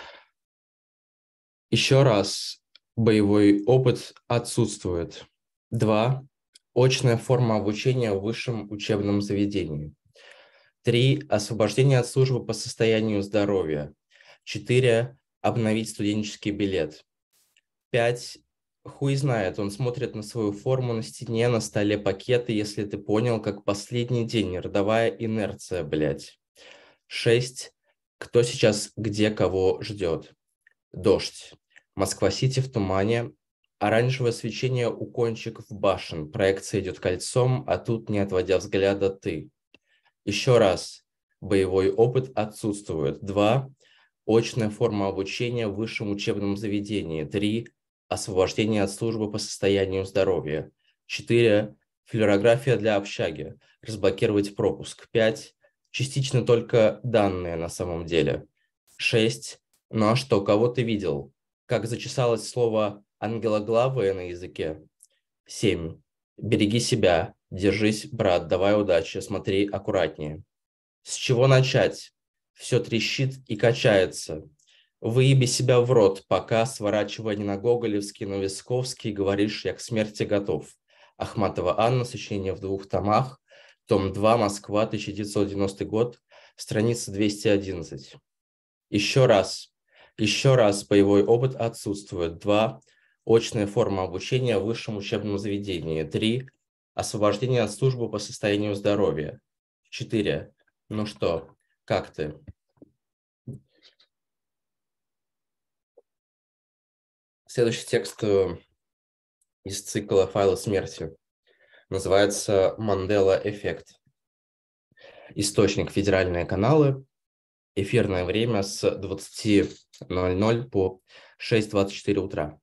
Еще раз, боевой опыт отсутствует. Два. Очная форма обучения в высшем учебном заведении. Три. Освобождение от службы по состоянию здоровья. Четыре. Обновить студенческий билет. Пять. Хуй знает, он смотрит на свою форму на стене, на столе пакеты, если ты понял, как последний день, родовая инерция, блядь. Шесть. Кто сейчас где кого ждет? Дождь. Москва-Сити в тумане. Оранжевое свечение у кончиков башен. Проекция идет кольцом, а тут, не отводя взгляда, ты. Еще раз. Боевой опыт отсутствует. Два. Очная форма обучения в высшем учебном заведении. Три. Освобождение от службы по состоянию здоровья. Четыре. Флюорография для общаги. Разблокировать пропуск. Пять. Частично только данные на самом деле. Шесть. Ну а что, кого ты видел? Как зачесалось слово «ангелоглавые» на языке? Семь. Береги себя. Держись, брат, давай удачи, смотри аккуратнее. С чего начать? Все трещит и качается. Выеби себя в рот, пока, сворачивая не на Гоголевский, но Висковский, говоришь, я к смерти готов. Ахматова Анна, сочинение в двух томах, том два, Москва, тысяча девятьсот девяностый год, страница двести одиннадцать. Еще раз, еще раз, боевой опыт отсутствует. Два, очная форма обучения в высшем учебном заведении. Три, освобождение от службы по состоянию здоровья. Четыре, ну что, как ты? Следующий текст из цикла «Файлы смерти» называется «Мандела эффект». Источник – федеральные каналы. Эфирное время с двадцати ноль-ноль по шесть двадцать четыре утра.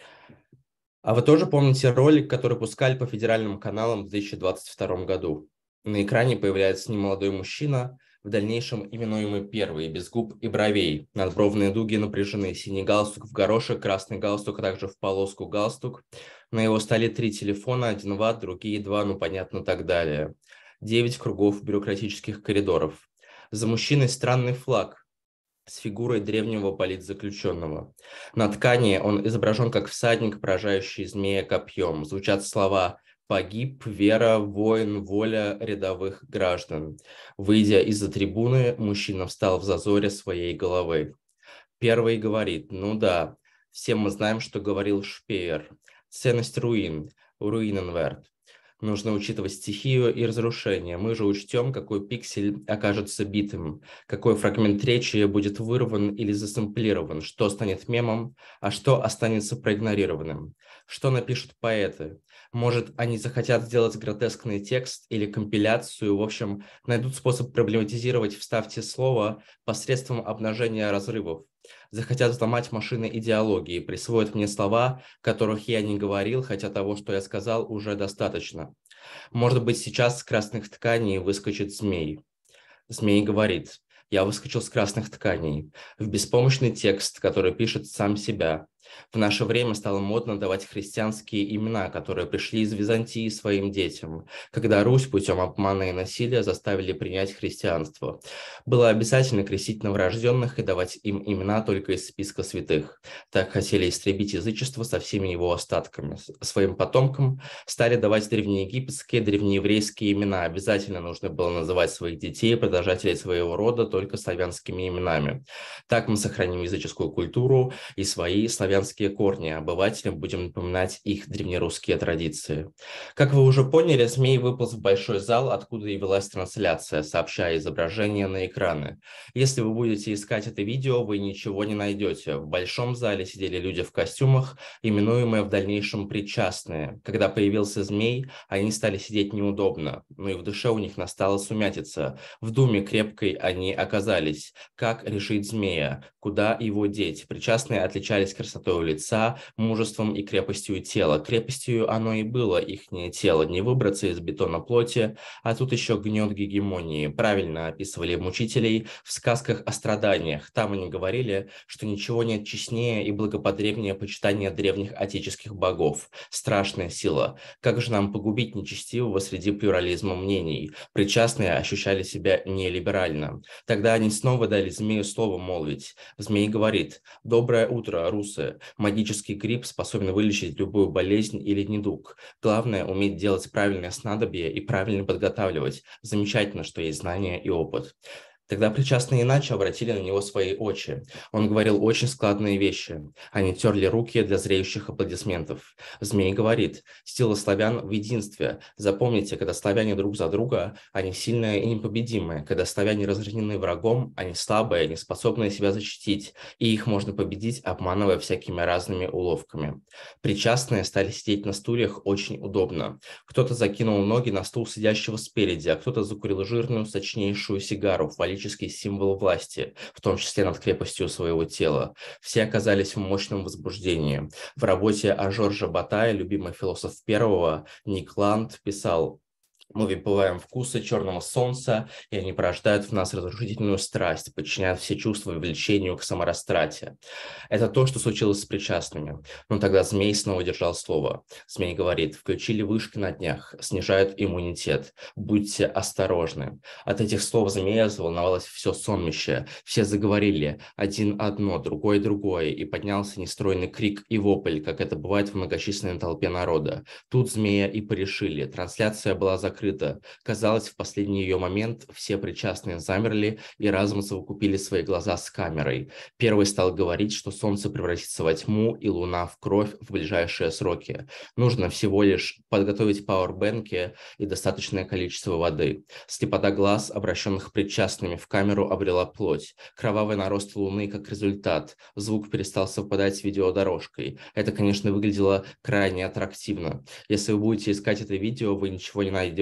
А вы тоже помните ролик, который пускали по федеральным каналам в две тысячи двадцать втором году? На экране появляется немолодой мужчина, в дальнейшем именуемый первый, без губ и бровей. Надбровные дуги напряжены, синий галстук в горошек, красный галстук, а также в полоску галстук. На его столе три телефона, один ватт, другие два, ну понятно, так далее. Девять кругов бюрократических коридоров. За мужчиной странный флаг с фигурой древнего политзаключенного. На ткани он изображен как всадник, поражающий змея копьем. Звучат слова «погиб, вера, воин, воля рядовых граждан». Выйдя из-за трибуны, мужчина встал в зазоре своей головы. Первый говорит: «Ну да, все мы знаем, что говорил Шпеер. Ценность руин, руиненверт. Нужно учитывать стихию и разрушение. Мы же учтем, какой пиксель окажется битым, какой фрагмент речи будет вырван или засэмплирован, что станет мемом, а что останется проигнорированным. Что напишут поэты? Может, они захотят сделать гротескный текст или компиляцию, в общем, найдут способ проблематизировать «вставьте слово» посредством обнажения разрывов. Захотят взломать машины идеологии, присвоят мне слова, которых я не говорил, хотя того, что я сказал, уже достаточно. Может быть, сейчас с красных тканей выскочит змей. Змей говорит: «Я выскочил с красных тканей», в беспомощный текст, который пишет сам себя. В наше время стало модно давать христианские имена, которые пришли из Византии своим детям, когда Русь путем обмана и насилия заставили принять христианство. Было обязательно крестить новорожденных и давать им имена только из списка святых. Так хотели истребить язычество со всеми его остатками. Своим потомкам стали давать древнеегипетские, древнееврейские имена. Обязательно нужно было называть своих детей, продолжателей своего рода, только славянскими именами. Так мы сохраним языческую культуру и свои славянские корни, обывателям будем напоминать их древнерусские традиции. Как вы уже поняли, змей выполз в большой зал, откуда и велась трансляция, сообщая изображение на экраны. Если вы будете искать это видео, вы ничего не найдете. В большом зале сидели люди в костюмах, именуемые в дальнейшем причастные. Когда появился змей, они стали сидеть неудобно, но и в душе у них настала сумятица. В думе крепкой они оказались. Как решить змея? Куда его деть? Причастные отличались красотой у лица, мужеством и крепостью тела. Крепостью оно и было, ихнее тело. Не выбраться из бетона плоти, а тут еще гнет гегемонии. Правильно описывали мучителей в сказках о страданиях. Там они говорили, что ничего нет честнее и благопотребнее почитания древних отеческих богов. Страшная сила. Как же нам погубить нечестивого среди плюрализма мнений? Причастные ощущали себя нелиберально. Тогда они снова дали змею слово молвить. Змей говорит: «Доброе утро, русы. Магический гриб способен вылечить любую болезнь или недуг. Главное – уметь делать правильное снадобье и правильно подготавливать. Замечательно, что есть знания и опыт». Тогда причастные иначе обратили на него свои очи. Он говорил очень складные вещи. Они терли руки для зреющих аплодисментов. Змей говорит: «Сила славян в единстве. Запомните, когда славяне друг за друга, они сильные и непобедимые. Когда славяне разъединены врагом, они слабые, не способные себя защитить, и их можно победить, обманывая всякими разными уловками». Причастные стали сидеть на стульях очень удобно. Кто-то закинул ноги на стул сидящего спереди, а кто-то закурил жирную, сочнейшую сигару, фаллический символ власти, в том числе над крепостью своего тела. Все оказались в мощном возбуждении. В работе о Жорже Батае, любимый философ первого, Ник Ланд писал: «Мы выпиваем вкусы черного солнца, и они порождают в нас разрушительную страсть, подчиняют все чувства влечению к саморастрате». Это то, что случилось с причастными. Но тогда змей снова держал слово. Змей говорит: «Включили вышки на днях, снижают иммунитет. Будьте осторожны». От этих слов змея заволновалось все сонмище. Все заговорили, один одно, другое другое, и поднялся нестройный крик и вопль, как это бывает в многочисленной толпе народа. Тут змея и порешили. Трансляция была закрыта. Казалось, в последний ее момент все причастные замерли и разом совокупили свои глаза с камерой. Первый стал говорить, что солнце превратится во тьму и луна в кровь в ближайшие сроки. Нужно всего лишь подготовить пауэрбэнки и достаточное количество воды. Слепота глаз, обращенных причастными в камеру, обрела плоть. Кровавый нарост луны как результат. Звук перестал совпадать с видеодорожкой. Это, конечно, выглядело крайне аттрактивно. Если вы будете искать это видео, вы ничего не найдете.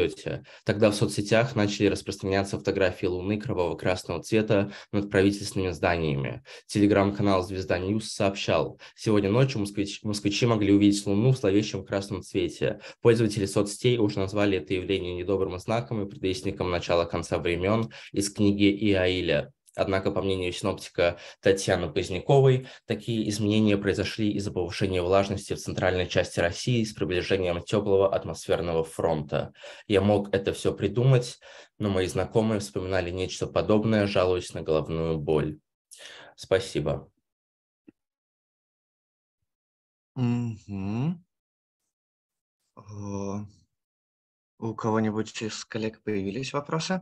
самолете. Тогда в соцсетях начали распространяться фотографии Луны кроваво-красного цвета над правительственными зданиями. Телеграм-канал «Звезда Ньюс» сообщал, сегодня ночью москвичи, москвичи могли увидеть Луну в зловещем красном цвете. Пользователи соцсетей уже назвали это явление недобрым знаком и предвестником начала-конца времен из книги Иаиля. Однако, по мнению синоптика Татьяны Поздняковой, такие изменения произошли из-за повышения влажности в центральной части России с приближением теплого атмосферного фронта. Я мог это все придумать, но мои знакомые вспоминали нечто подобное, жалуясь на головную боль. Спасибо. Мгм. Э, У кого-нибудь из коллег появились вопросы?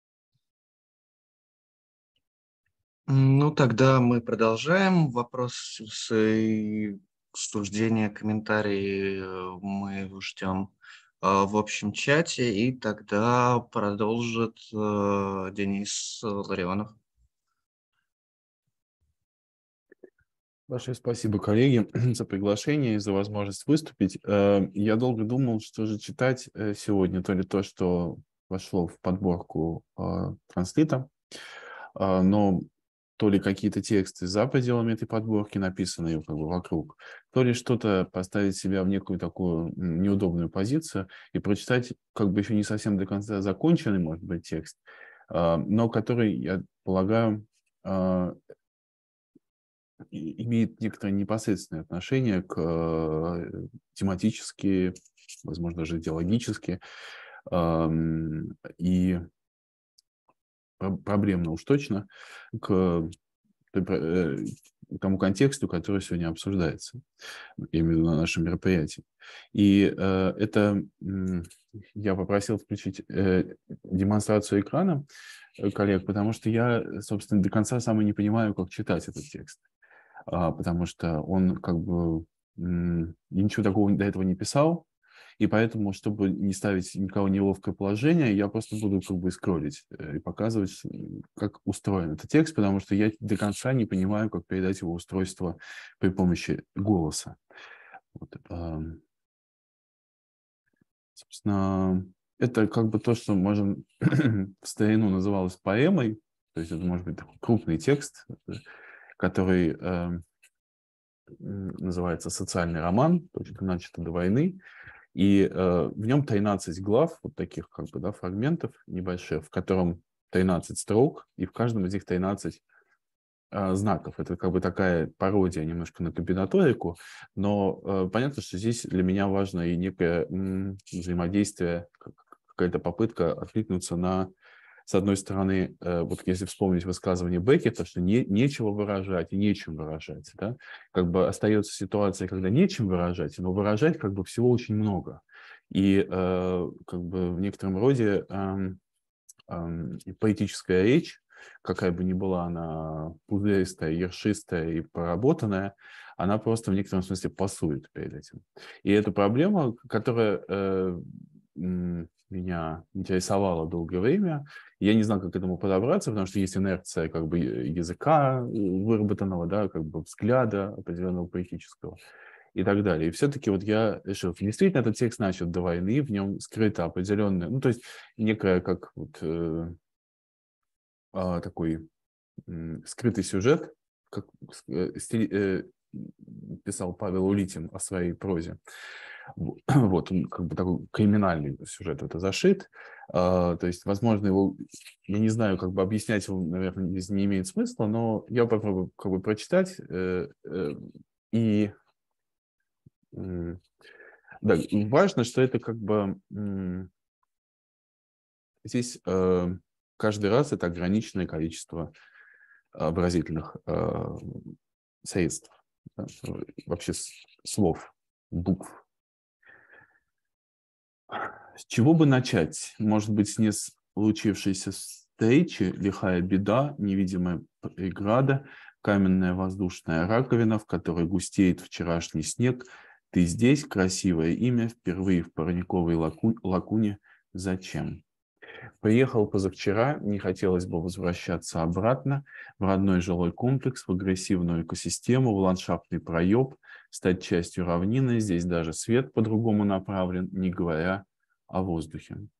Ну, тогда мы продолжаем. Вопрос с э, суждения, комментарии э, мы ждем э, в общем чате, и тогда продолжит э, Денис Ларионов. Большое спасибо, коллеги, за приглашение и за возможность выступить. Э, Я долго думал, что же читать э, сегодня, то ли то, что вошло в подборку э, транслита, э, но то ли какие-то тексты за пределами этой подборки, написанные как бы вокруг, то ли что-то поставить себя в некую такую м, неудобную позицию и прочитать как бы еще не совсем до конца законченный, может быть, текст, э, но который, я полагаю, э, и- имеет некоторое непосредственное отношение к э, тематически, возможно, даже идеологически, эм, и про- проблемно уж точно к той про- э, к тому контексту, который сегодня обсуждается, я имею в виду на нашем мероприятии. И э, это м, я попросил включить э, демонстрацию экрана э, коллег, потому что я, собственно, до конца сам и не понимаю, как читать этот текст. А, потому что он как бы м, ничего такого до этого не писал, и поэтому, чтобы не ставить никого в неловкое положение, я просто буду как бы скроллить э, и показывать, м, как устроен этот текст, потому что я до конца не понимаю, как передать его устройство при помощи голоса. Вот, ам, собственно, это как бы то, что можем в старину называлось поэмой, то есть это может быть такой крупный текст, э, который эм, м, называется «Социальный роман», точка начата до войны, и э, в нем тринадцать глав, вот таких как бы, да, фрагментов небольших, в котором тринадцать строк, и в каждом из них тринадцать э, знаков. Это как бы такая пародия немножко на комбинаторику, но э, понятно, что здесь для меня важно и некое м, взаимодействие, как- какая-то попытка откликнуться на, с одной стороны, э, вот если вспомнить высказывание Беккета, что не, нечего выражать и нечем выражать, да? Как бы остается ситуация, когда нечем выражать, но выражать как бы всего очень много. И э, как бы в некотором роде эм, эм, поэтическая речь, какая бы ни была она пузыристая, ершистая и проработанная, она просто в некотором смысле пасует перед этим. И эту проблему, которая э, м, меня интересовала долгое время, я не знал, как к этому подобраться, потому что есть инерция как бы языка выработанного, да, как бы взгляда определенного поэтического и так далее. И все-таки вот я решил, что действительно этот текст начат до войны, в нем скрыто определенное, ну, то есть некая как вот э, а, такой м, скрытый сюжет, как э, стили- э, писал Павел Улитин о своей прозе. Во- Вот, он как бы такой криминальный сюжет в это зашит. А, то есть, возможно, его, я не знаю, как бы объяснять его, наверное, здесь не имеет смысла, но я попробую как бы прочитать. э, э, и м, да, и важно, что это как бы м, здесь э, каждый раз это ограниченное количество выразительных э, средств, да, вообще с- слов, букв. С чего бы начать? Может быть, с не случившейся встречи, лихая беда, невидимая преграда, каменная воздушная раковина, в которой густеет вчерашний снег. Ты здесь, красивое имя, впервые в парниковой лаку- лакуне. Зачем? Приехал позавчера, не хотелось бы возвращаться обратно в родной жилой комплекс, в агрессивную экосистему, в ландшафтный проеб, стать частью равнины. Здесь даже свет по-другому направлен, не говоря о воздухе.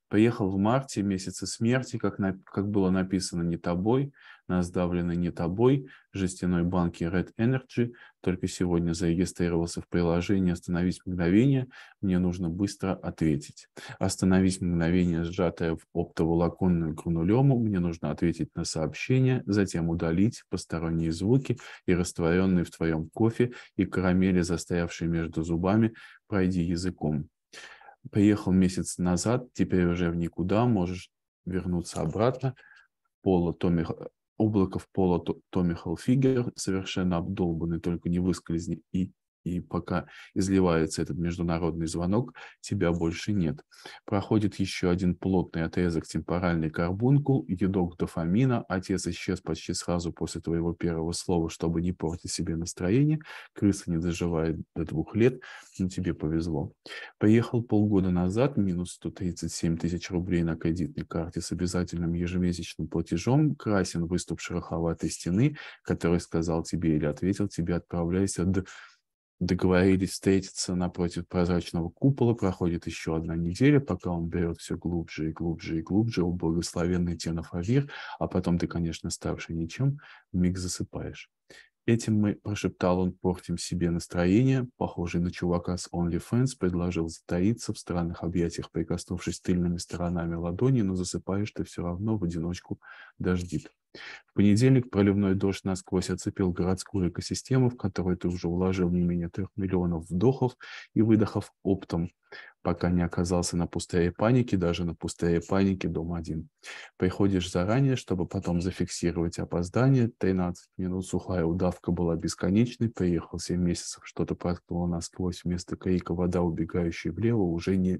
Поехал в марте, месяце смерти, как, на, как было написано, не тобой, нас давлены не тобой, жестяной банки Red Energy, только сегодня зарегистрировался в приложении «Остановись мгновение», мне нужно быстро ответить. «Остановись мгновение», сжатое в оптоволоконную гранулему, мне нужно ответить на сообщение, затем удалить посторонние звуки и растворенные в твоем кофе и карамели, застоявшие между зубами, пройди языком. Приехал месяц назад, теперь уже в никуда, можешь вернуться обратно. Пола Томми, облако в Пола Томми Хилфигер, совершенно обдолбанный, только не выскользни. И, и пока изливается этот международный звонок, тебя больше нет. Проходит еще один плотный отрезок темпоральный карбункул, едок дофамина. Отец исчез почти сразу после твоего первого слова, чтобы не портить себе настроение. Крыса не доживает до двух лет, но тебе повезло. Поехал полгода назад, минус сто тридцать семь тысяч рублей на кредитной карте с обязательным ежемесячным платежом. Красен выступ шероховатой стены, который сказал тебе или ответил тебе: отправляйся. Д... Договорились встретиться напротив прозрачного купола. Проходит еще одна неделя, пока он берет все глубже и глубже и глубже. О, благословенный Тенофавир, а потом ты, конечно, ставший ничем, вмиг засыпаешь. Этим мы, прошептал он, портим себе настроение. Похожий на чувака с OnlyFans предложил затаиться в странных объятиях, прикоснувшись тыльными сторонами ладони, но засыпаешь ты все равно в одиночку, дождит. В понедельник проливной дождь насквозь оцепил городскую экосистему, в которую ты уже уложил не менее трех миллионов вдохов и выдохов оптом, пока не оказался на пустыре паники, даже на пустыре паники дом один. Приходишь заранее, чтобы потом зафиксировать опоздание. тринадцать минут сухая удавка была бесконечной. Приехал семь месяцев, что-то проткнуло насквозь. Вместо крика вода, убегающая влево, уже не...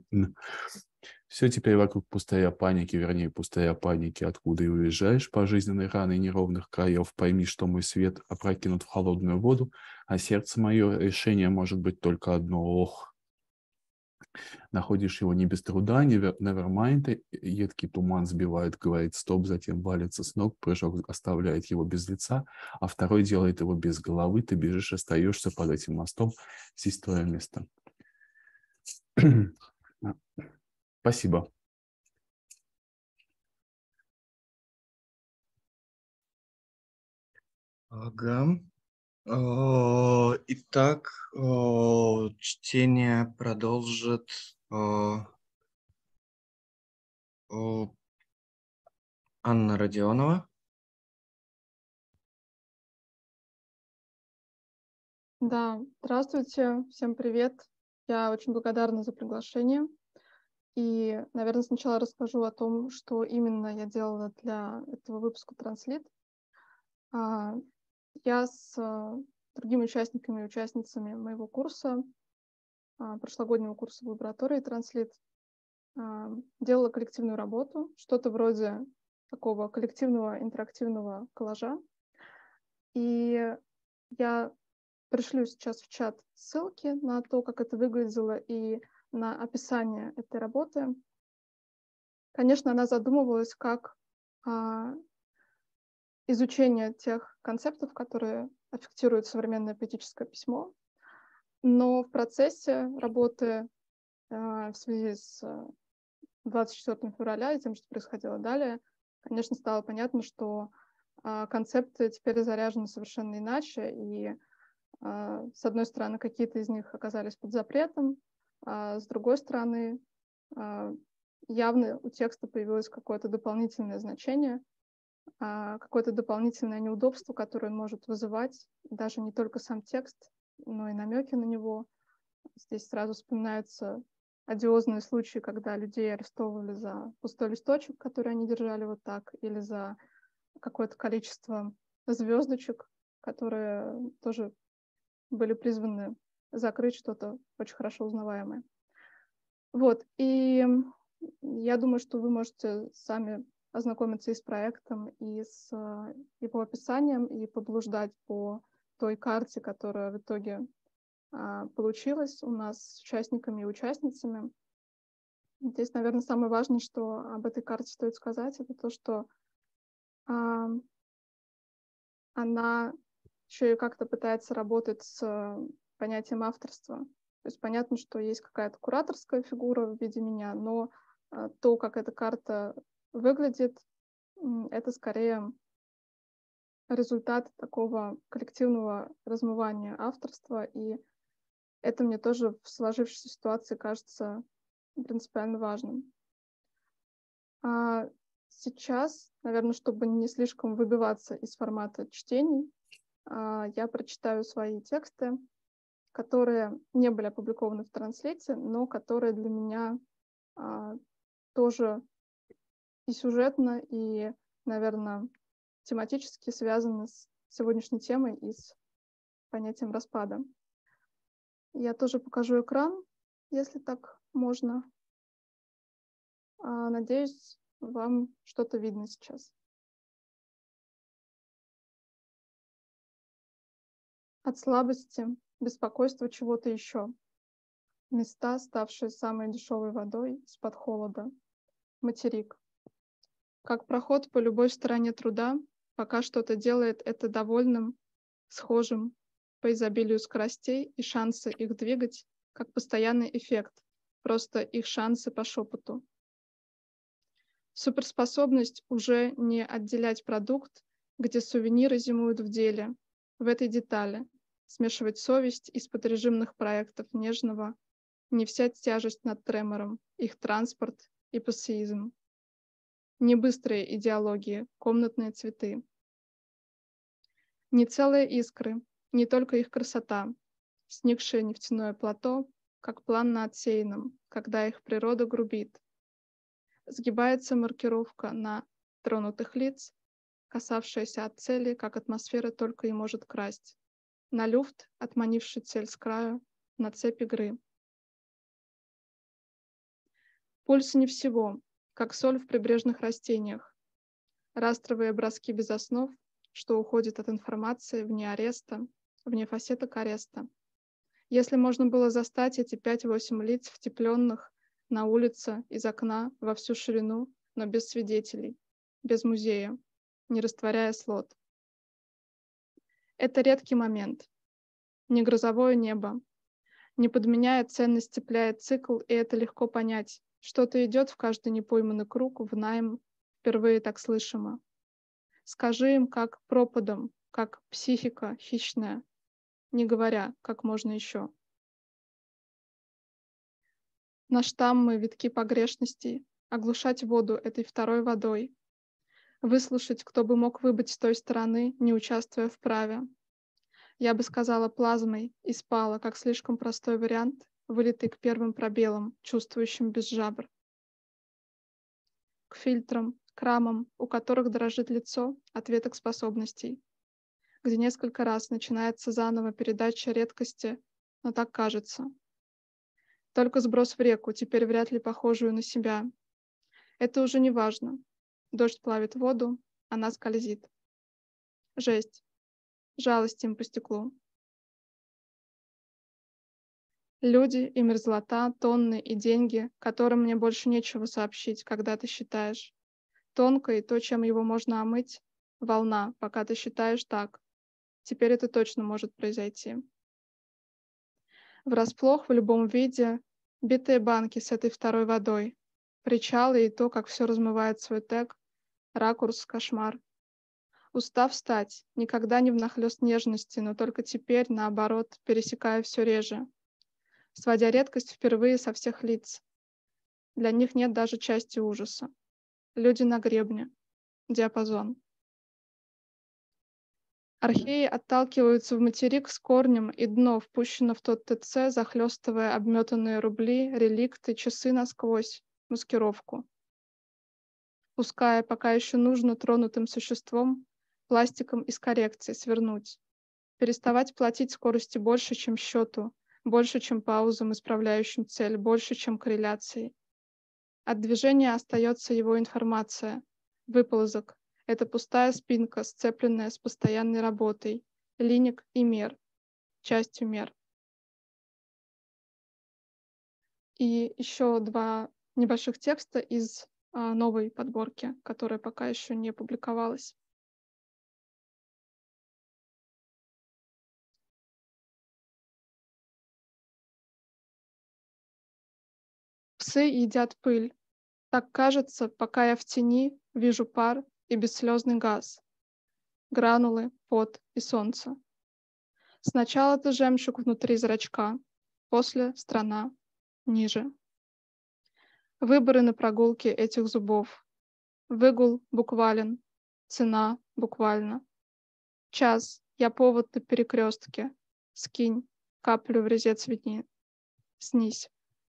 Все теперь вокруг пустая паники, вернее, пустая паники, откуда и уезжаешь по жизненной раны неровных краев. Пойми, что мой свет опрокинут в холодную воду, а сердце мое решение может быть только одно. Ох! Находишь его не без труда, nevermind, едкий туман сбивает, говорит стоп, затем валится с ног, прыжок оставляет его без лица, а второй делает его без головы, ты бежишь, остаешься под этим мостом, здесь твое место. Спасибо. Ага. О, итак, о, чтение продолжит о, о, Анна Родионова. Да, здравствуйте, всем привет. Я очень благодарна за приглашение. И, наверное, сначала расскажу о том, что именно я делала для этого выпуска Translate. Я с другими участниками и участницами моего курса, прошлогоднего курса в лаборатории Translate, делала коллективную работу, что-то вроде такого коллективного интерактивного коллажа. И я пришлю сейчас в чат ссылки на то, как это выглядело, и на описание этой работы. Конечно, она задумывалась как а, изучение тех концептов, которые аффектируют современное поэтическое письмо, но в процессе работы а, в связи с двадцать четвёртого февраля и тем, что происходило далее, конечно, стало понятно, что а, концепты теперь заряжены совершенно иначе, и а, с одной стороны, какие-то из них оказались под запретом, а с другой стороны, явно у текста появилось какое-то дополнительное значение, какое-то дополнительное неудобство, которое он может вызывать, даже не только сам текст, но и намеки на него. Здесь сразу вспоминаются одиозные случаи, когда людей арестовывали за пустой листочек, который они держали вот так, или за какое-то количество звездочек, которые тоже были призваны закрыть что-то очень хорошо узнаваемое. Вот, и я думаю, что вы можете сами ознакомиться и с проектом, и с его описанием, и поблуждать по той карте, которая в итоге а, получилась у нас с участниками и участницами. Здесь, наверное, самое важное, что об этой карте стоит сказать, это то, что а, она еще и как-то пытается работать с понятием авторства. То есть понятно, что есть какая-то кураторская фигура в виде меня, но то, как эта карта выглядит, это скорее результат такого коллективного размывания авторства, и это мне тоже в сложившейся ситуации кажется принципиально важным. А сейчас, наверное, чтобы не слишком выбиваться из формата чтений, я прочитаю свои тексты, которые не были опубликованы в транслите, но которые для меня тоже и сюжетно, и, наверное, тематически связаны с сегодняшней темой и с понятием распада. Я тоже покажу экран, если так можно. Надеюсь, вам что-то видно сейчас. От слабости, беспокойства чего-то еще. Места, ставшие самой дешевой водой из-под холода. Материк. Как проход по любой стороне труда, пока что-то делает это довольным, схожим, по изобилию скоростей и шансы их двигать, как постоянный эффект, просто их шансы по шепоту. Суперспособность уже не отделять продукт, где сувениры зимуют в деле, в этой детали, смешивать совесть из-под режимных проектов нежного, не вся тяжесть над тремором, их транспорт и пассеизм. Не быстрые идеологии, комнатные цветы. Не целые искры, не только их красота, сникшее нефтяное плато, как план на отсеянном, когда их природа грубит. Сгибается маркировка на тронутых лиц, касавшаяся от цели, как атмосфера только и может красть. На люфт, отманивший цель с краю, на цепь игры. Пульс не всего, как соль в прибрежных растениях. Растровые броски без основ, что уходит от информации вне ареста, вне фасеток ареста. Если можно было застать эти пять-восемь лиц втепленных на улице из окна во всю ширину, но без свидетелей, без музея, не растворяя слот. Это редкий момент. Не грозовое небо. Не подменяя ценность, цепляет цикл, и это легко понять. Что-то идет в каждый непойманный круг, в найм, впервые так слышимо. Скажи им, как пропадом, как психика хищная, не говоря, как можно еще. На штаммы, витки погрешностей, оглушать воду этой второй водой, выслушать, кто бы мог выбыть с той стороны, не участвуя в праве. Я бы сказала плазмой и спала, как слишком простой вариант, вылитый к первым пробелам, чувствующим без жабр. К фильтрам, к рамам, у которых дрожит лицо от веток способностей, где несколько раз начинается заново передача редкости, но так кажется. Только сброс в реку, теперь вряд ли похожую на себя. Это уже не важно. Дождь плавит воду, она скользит. Жесть. Жалость им по стеклу. Люди и мерзлота, тонны и деньги, которым мне больше нечего сообщить, когда ты считаешь. Тонко и то, чем его можно омыть, волна, пока ты считаешь так. Теперь это точно может произойти. Врасплох в любом виде битые банки с этой второй водой, причалы и то, как все размывает свой тег, ракурс, кошмар. Устав встать, никогда не внахлёст нежности, но только теперь, наоборот, пересекая все реже, сводя редкость впервые со всех лиц. Для них нет даже части ужаса. Люди на гребне. Диапазон. Археи отталкиваются в материк с корнем, и дно впущено в тот ТЦ, захлестывая обметанные рубли, реликты, часы насквозь, маскировку. Пуская, пока еще нужно тронутым существом, пластиком из коррекции свернуть. Переставать платить скорости больше, чем счету, больше, чем паузам, исправляющим цель, больше, чем корреляции. От движения остается его информация, выползок. Это пустая спинка, сцепленная с постоянной работой, линик и мер, частью мер. И еще два небольших текста из а, новой подборки, которая пока еще не публиковалась. Псы едят пыль. Так кажется, пока я в тени вижу пар и бесслезный газ, гранулы, пот и солнце. Сначала ты жемчуг внутри зрачка, после страна, ниже. Выборы на прогулке этих зубов. Выгул буквален, цена буквально. Час, я повод на перекрестке. Скинь каплю в резец виднее. Снись.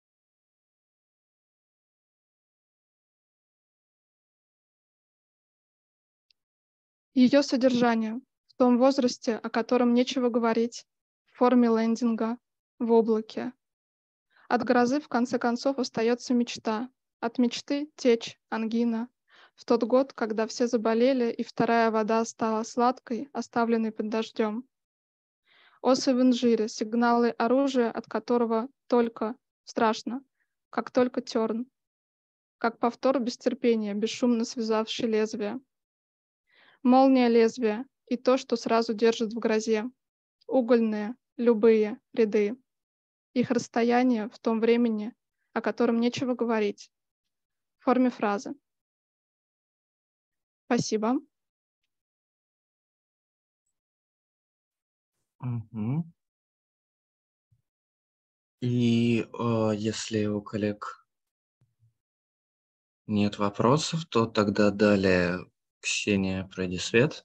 Ее содержание в том возрасте, о котором нечего говорить, в форме лендинга, в облаке. От грозы, в конце концов, остается мечта. От мечты течь, ангина. В тот год, когда все заболели, и вторая вода стала сладкой, оставленной под дождем. Осы в инжире, сигналы оружия, от которого только страшно, как только терн. Как повтор без терпения, бесшумно связавший лезвие. Молния лезвия и то, что сразу держит в грозе. Угольные, любые ряды. Их расстояние в том времени, о котором нечего говорить. В форме фразы. Спасибо. Угу. И э, если у коллег нет вопросов, то тогда далее Ксения, пройди свет.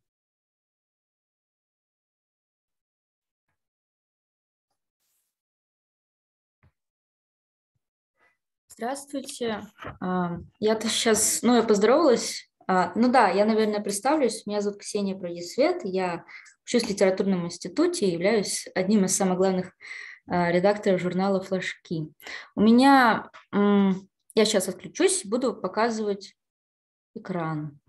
Здравствуйте. Я-то сейчас, ну, я поздоровалась. Ну да, я, наверное, представлюсь. Меня зовут Ксения Продисвет. Я учусь в литературном институте и являюсь одним из самых главных редакторов журнала «Флажки». У меня, я сейчас отключусь, буду показывать экран.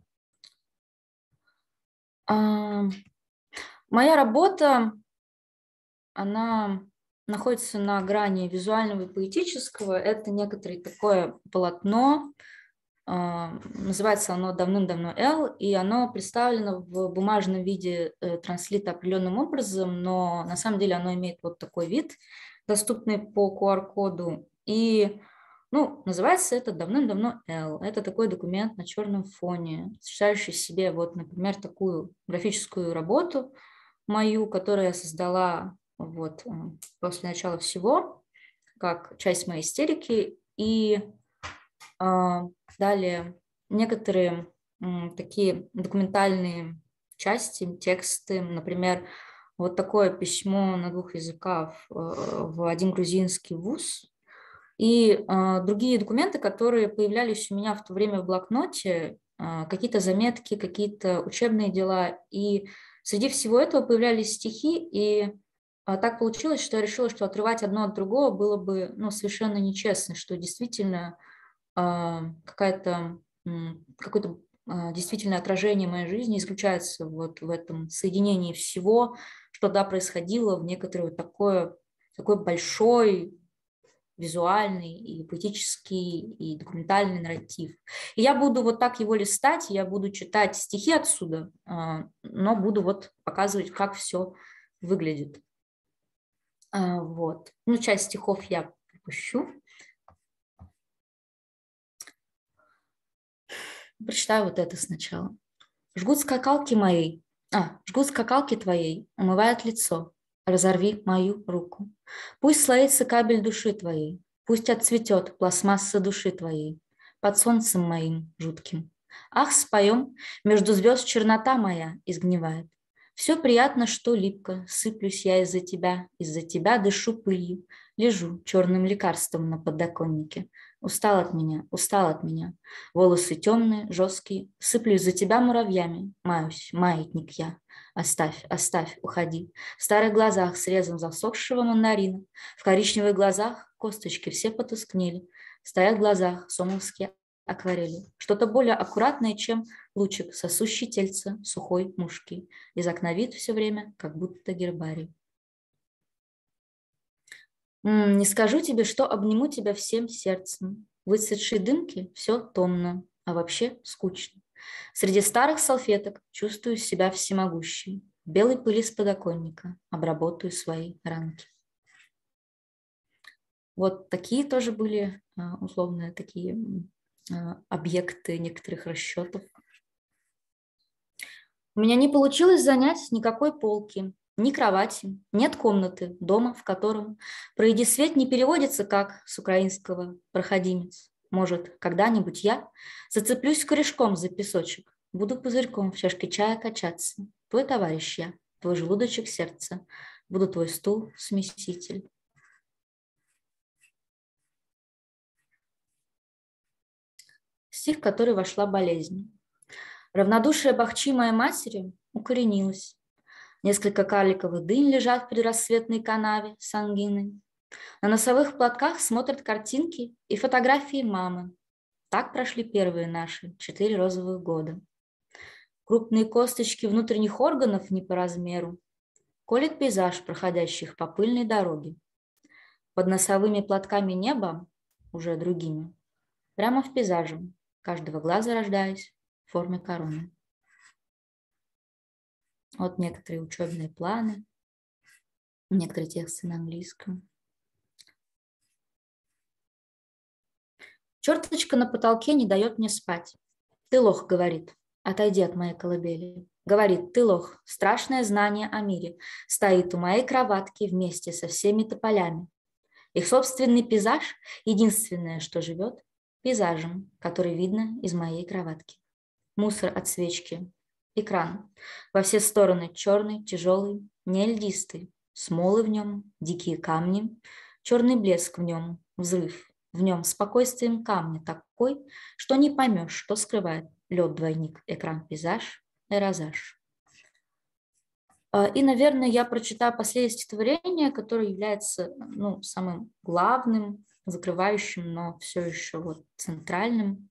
Моя работа, она находится на грани визуального и поэтического. Это некоторое такое полотно, называется оно давным-давно «Л», и оно представлено в бумажном виде транслита определенным образом, но на самом деле оно имеет вот такой вид, доступный по ку ар коду, и ну, называется это давным-давно «Л». Это такой документ на черном фоне, сочетающий в себе, вот, например, такую графическую работу мою, которую я создала вот, после начала всего, как часть моей истерики, и э, далее некоторые э, такие документальные части, тексты, например, вот такое письмо на двух языках э, в один грузинский вуз, и э, другие документы, которые появлялись у меня в то время в блокноте, э, какие-то заметки, какие-то учебные дела, и среди всего этого появлялись стихи, и так получилось, что я решила, что отрывать одно от другого было бы ну, совершенно нечестно, что действительно э, какая-то, э, какое-то э, действительное отражение моей жизни исключается вот в этом соединении всего, что да, происходило в некоторый вот такой, такой большой визуальный и поэтический и документальный нарратив. И я буду вот так его листать, я буду читать стихи отсюда, э, но буду вот показывать, как все выглядит. Вот. Ну, часть стихов я пропущу. Прочитаю вот это сначала. Жгут скакалки моей, а, жгут скакалки твоей, умывает лицо. Разорви мою руку. Пусть слоится кабель души твоей, пусть отцветет пластмасса души твоей под солнцем моим жутким. Ах, споем, между звезд чернота моя изгнивает. Все приятно, что липко, сыплюсь я из-за тебя, из-за тебя дышу пылью, лежу черным лекарством на подоконнике. Устал от меня, устал от меня. Волосы темные, жесткие, сыплю из-за тебя муравьями. Маюсь, маятник я. Оставь, оставь, уходи. В старых глазах срезом засохшего мандарина, в коричневых глазах косточки все потускнели, стоят в глазах сомовские акварели. Что-то более аккуратное, чем лучик, сосущий тельце сухой мушки. Из окна вид все время, как будто гербарий. М-м, не скажу тебе, что обниму тебя всем сердцем. В выцветшей дымке все томно, а вообще скучно. Среди старых салфеток чувствую себя всемогущей. В белой пыли с подоконника обработаю свои ранки. Вот такие тоже были условно такие объекты некоторых расчетов. У меня не получилось занять никакой полки, ни кровати, нет комнаты дома, в котором «Пройди свет» не переводится как с украинского «проходимец». Может, когда-нибудь я зацеплюсь корешком за песочек, буду пузырьком в чашке чая качаться. Твой товарищ я, твой желудочек сердца, буду твой стул-смеситель. Стих, в который вошла болезнь. Равнодушие бахчи моей матери укоренилось. Несколько карликовых дынь лежат в предрассветной канаве с ангиной. На носовых платках смотрят картинки и фотографии мамы. Так прошли первые наши четыре розовых года. Крупные косточки внутренних органов не по размеру. Колет пейзаж проходящих по пыльной дороге. Под носовыми платками неба, уже другими, прямо в пейзаже, каждого глаза рождаясь в форме короны. Вот некоторые учебные планы, некоторые тексты на английском. Черточка на потолке не дает мне спать. Ты лох, говорит, отойди от моей колыбели. Говорит, ты лох, страшное знание о мире стоит у моей кроватки вместе со всеми тополями. Их собственный пейзаж, единственное, что живет, пейзажем, который видно из моей кроватки. Мусор от свечки, экран, во все стороны черный, тяжелый, не льдистый, смолы в нем, дикие камни, черный блеск в нем, взрыв. В нем спокойствием камня такой, что не поймешь, что скрывает лед-двойник, экран, пейзаж, эрозаж. И, наверное, я прочитаю последнее стихотворение, которое является ну, самым главным, закрывающим, но все еще вот центральным.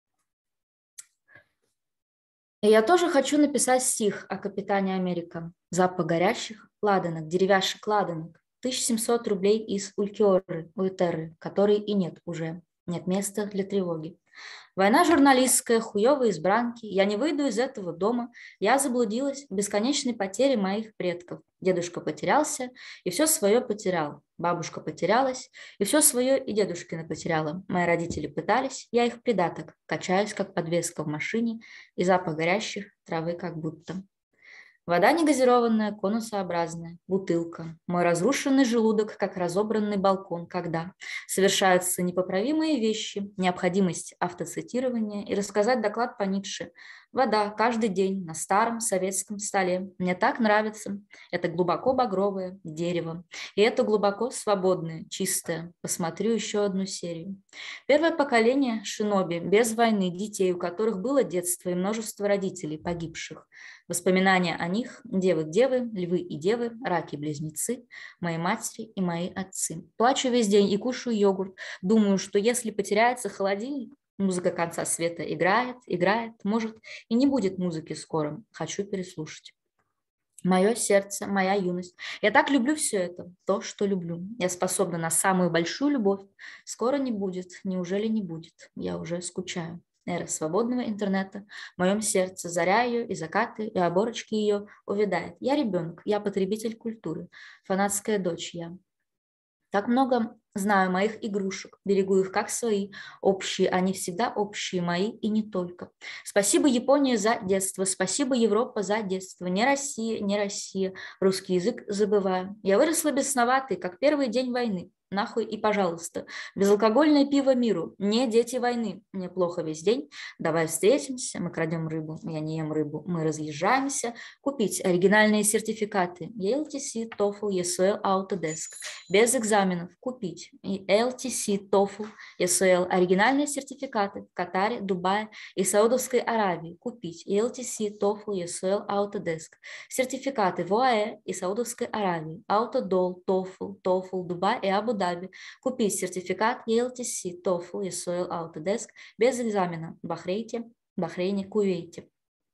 И я тоже хочу написать стих о капитане Америка. Запах горящих ладанок, деревяшек ладанок. тысяча семьсот рублей из Улькиоры, Уйтерры, которой и нет уже. Нет места для тревоги. Война журналистская, хуевые избранки. Я не выйду из этого дома. Я заблудилась в бесконечной потере моих предков. Дедушка потерялся и все свое потерял. Бабушка потерялась и все свое и дедушкина потеряла. Мои родители пытались, я их придаток. Качаюсь, как подвеска в машине, и запах горящих травы как будто. Вода негазированная, конусообразная, бутылка. Мой разрушенный желудок, как разобранный балкон, когда совершаются непоправимые вещи, необходимость автоцитирования и рассказать доклад по Ницше. Вода каждый день на старом советском столе. Мне так нравится. Это глубоко багровое дерево. И это глубоко свободное, чистое. Посмотрю еще одну серию. Первое поколение шиноби, без войны, детей, у которых было детство и множество родителей погибших. Воспоминания о них, девы-девы, львы и девы, раки-близнецы, мои матери и мои отцы. Плачу весь день и кушаю йогурт. Думаю, что если потеряется холодильник, музыка конца света играет, играет, может, и не будет музыки скоро. Хочу переслушать. Мое сердце, моя юность. Я так люблю все это, то, что люблю. Я способна на самую большую любовь. Скоро не будет, неужели не будет? Я уже скучаю. Эра свободного интернета, в моем сердце заря ее и закаты, и оборочки ее увядает. Я ребенок, я потребитель культуры, фанатская дочь я. Так много знаю моих игрушек, берегу их как свои, общие, они всегда общие мои и не только. Спасибо Япония за детство, спасибо Европа за детство, не Россия, не Россия, русский язык забываю. Я выросла бесноватой, как первый день войны. Нахуй и пожалуйста. Безалкогольное пиво миру. Не дети войны. Мне плохо весь день. Давай встретимся. Мы крадем рыбу. Я не ем рыбу. Мы разъезжаемся. Купить оригинальные сертификаты. и эл ти си, TOEFL, и эс ю эл, Autodesk. Без экзаменов. Купить. и эл ти си, TOEFL, и эс ю эл. Оригинальные сертификаты в Катаре, Дубае и Саудовской Аравии. Купить. и эл ти си, TOEFL, и эс ю эл, Autodesk. Сертификаты в ОАЭ и Саудовской Аравии. Autodol, TOEFL, TOEFL, Дубай и Абу Даби. Купить сертификат и эл ти си, TOEFL, и эс ю эл, Autodesk без экзамена в Бахрейте, Бахрейне, Кувейте.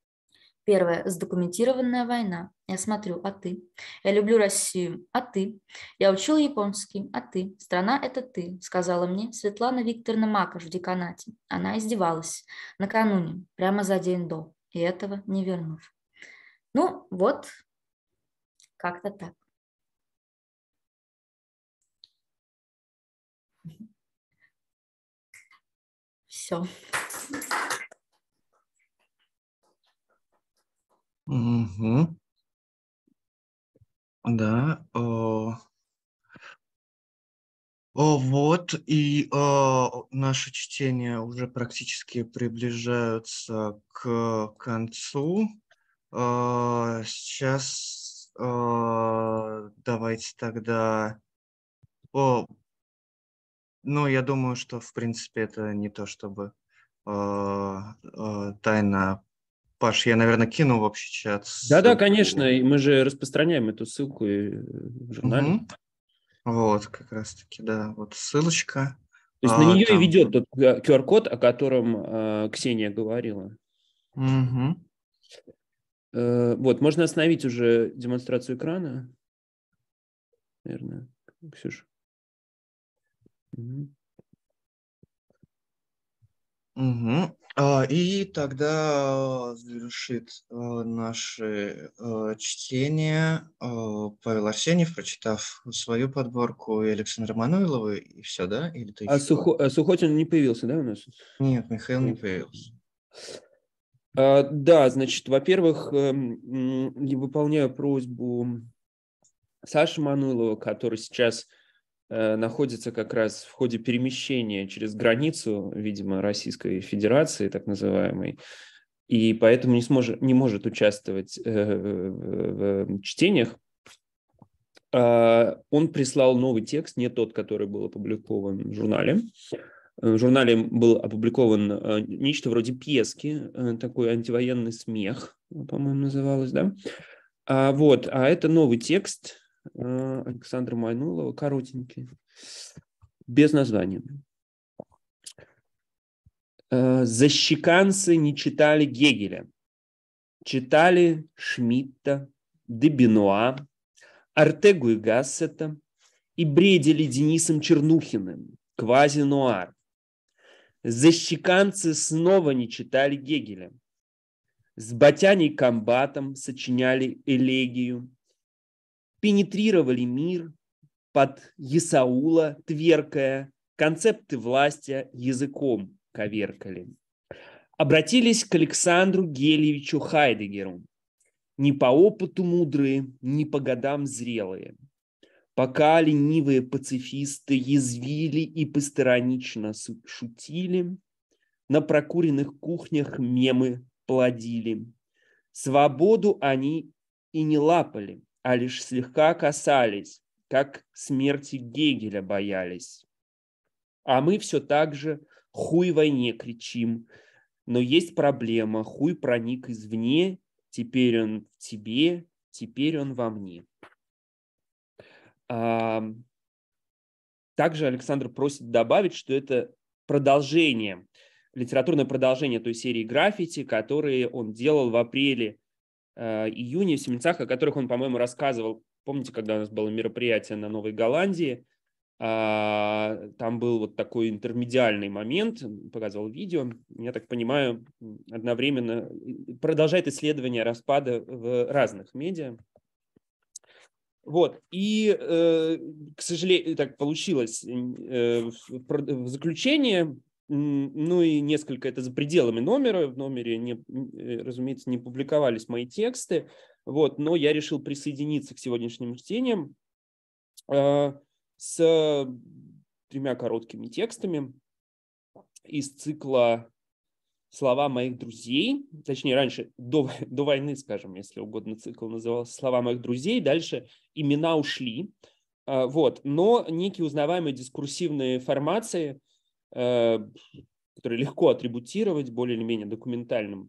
Первое. Задокументированная война. Я смотрю, а ты? Я люблю Россию, а ты? Я учил японский, а ты? Страна – это ты, сказала мне Светлана Викторовна Макаш в деканате. Она издевалась накануне, прямо за день до, и этого не вернув. Ну, вот, как-то так. Все. Угу. Да. О, о, вот, и о, наши чтения уже практически приближаются к концу. О, сейчас о, давайте тогда... О, ну, я думаю, что, в принципе, это не то чтобы о, о, тайна. Паш, я, наверное, кину в общий чат Да-да, ссылку. конечно, и мы же распространяем эту ссылку и в журнале. Мгм. Вот, как раз-таки, да, вот ссылочка. То есть на А, нее и там. ведет тот ку ар код, о котором э, Ксения говорила. Мгм. Э, вот, можно остановить уже демонстрацию экрана. Наверное, Ксюша. Мгм. Мгм. А, и тогда завершит э, наше э, чтение э, Павел Арсеньев, прочитав свою подборку, и Александра Мануилова, и все, да? Или ты А, еще? Сухо, а Сухотин не появился, да, у нас? Нет, Михаил не появился. А, да, значит, во-первых, эм, м, я выполняю просьбу Саши Мануилова, который сейчас э, находится как раз в ходе перемещения через границу, видимо, Российской Федерации, так называемой, и поэтому не, сможет, не может участвовать э, в, в чтениях. А, он прислал новый текст, не тот, который был опубликован в журнале. В журнале был опубликован э, нечто вроде пьески, э, такой антивоенный смех, по-моему, называлось, да? А, вот, а это новый текст э, Александра Майнулова, коротенький, без названия. Э, защеканцы не читали Гегеля, читали Шмидта, Дебенуа, Ортегу и Гассета и бредили Денисом Чернухиным, квази-нуар. Защеканцы снова не читали Гегеля. С Батяней Комбатом сочиняли элегию, пенетрировали мир под Есаула, тверкая, концепты власти языком коверкали. Обратились к Александру Гельевичу Хайдеггеру, не по опыту мудрые, не по годам зрелые. Пока ленивые пацифисты язвили и посторонично шутили, на прокуренных кухнях мемы плодили. Свободу они и не лапали, а лишь слегка касались, как смерти Гегеля боялись. А мы все так же хуй войне кричим. Но есть проблема, хуй проник извне, теперь он в тебе, теперь он во мне. А, также Александр просит добавить, что это продолжение, литературное продолжение той серии граффити, которые он делал в апреле-июне в Семенцах, о которых он, по-моему, рассказывал. Помните, когда у нас было мероприятие на Новой Голландии, там был вот такой интермедиальный момент, показывал видео, я так понимаю, одновременно продолжает исследование распада в разных медиа. Вот, и, э, к сожалению, так получилось э, в, в заключение, ну и несколько это за пределами номера, в номере, не, разумеется, не публиковались мои тексты, вот, но я решил присоединиться к сегодняшним чтениям э, с тремя короткими текстами из цикла «Слова моих друзей», точнее, раньше, до, до войны, скажем, если угодно, цикл назывался «Слова моих друзей», дальше «Имена ушли». Вот. Но некие узнаваемые дискурсивные формации, которые легко атрибутировать более или менее документальным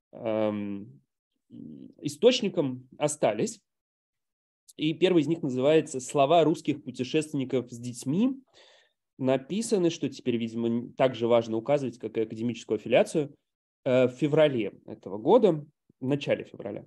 источникам, остались. И первый из них называется «Слова русских путешественников с детьми». Написаны, что теперь, видимо, также важно указывать, как и академическую аффилиацию, в феврале этого года, в начале февраля.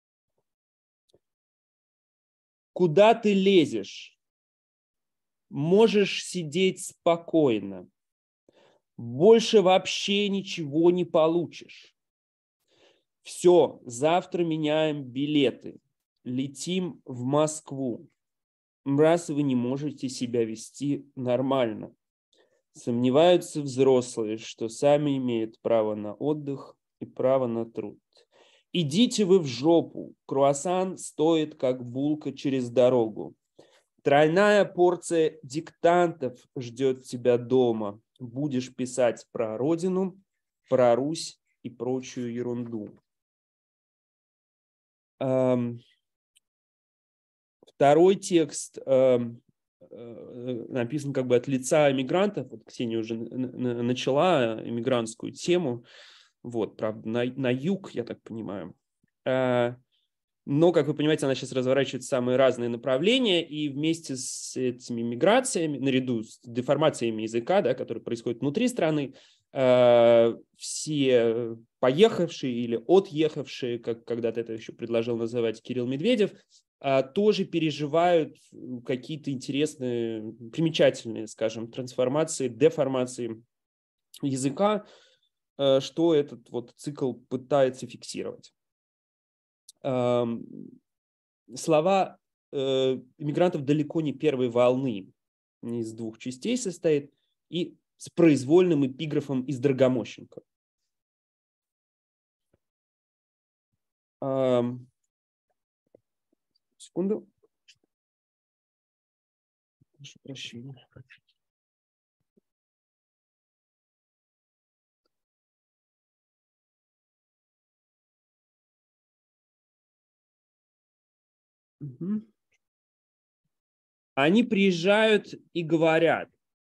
Куда ты лезешь? Можешь сидеть спокойно. Больше вообще ничего не получишь. Все, завтра меняем билеты. Летим в Москву. Раз вы не можете себя вести нормально. Сомневаются взрослые, что сами имеют право на отдых и право на труд. Идите вы в жопу, круассан стоит, как булка через дорогу. Тройная порция диктантов ждет тебя дома. Будешь писать про родину, про Русь и прочую ерунду. Эм, второй текст эм, э, написан как бы от лица иммигрантов. Вот Ксения уже начала иммигрантскую тему. Вот, правда, на, на юг, я так понимаю. Э, Но, как вы понимаете, она сейчас разворачивает самые разные направления, и вместе с этими миграциями, наряду с деформациями языка, да, которые происходят внутри страны, э, все поехавшие или отъехавшие, как когда-то это еще предложил называть Кирилл Медведев, э, тоже переживают какие-то интересные, примечательные, скажем, трансформации, деформации языка, э, что этот вот цикл пытается фиксировать. Слова э, иммигрантов далеко не первой волны, из двух частей состоит, и с произвольным эпиграфом из Драгомощенко. Эм, секунду. Прошу прощения. Угу. Они приезжают и говорят,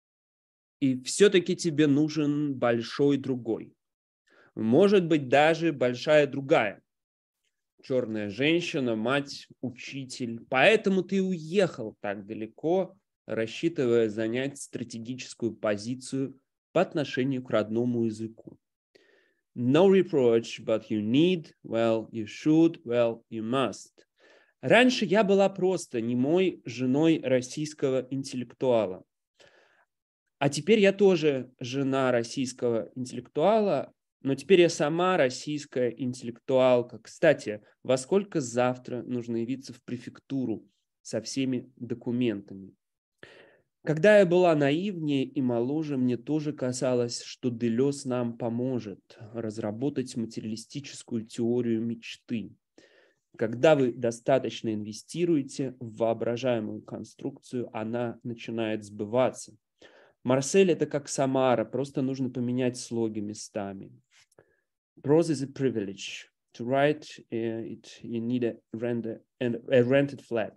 и все-таки тебе нужен большой другой. Может быть, даже большая другая. Черная женщина, мать, учитель. Поэтому ты уехал так далеко, рассчитывая занять стратегическую позицию по отношению к родному языку. No reproach, but you need, well, you should, well, you must. Раньше я была просто немой женой российского интеллектуала. А теперь я тоже жена российского интеллектуала, но теперь я сама российская интеллектуалка. Кстати, во сколько завтра нужно явиться в префектуру со всеми документами? Когда я была наивнее и моложе, мне тоже казалось, что Делез нам поможет разработать материалистическую теорию мечты. Когда вы достаточно инвестируете в воображаемую конструкцию, она начинает сбываться. Марсель – это как Самара, просто нужно поменять слоги местами. Prose is a privilege. To write it, you need a, render, a rented flat.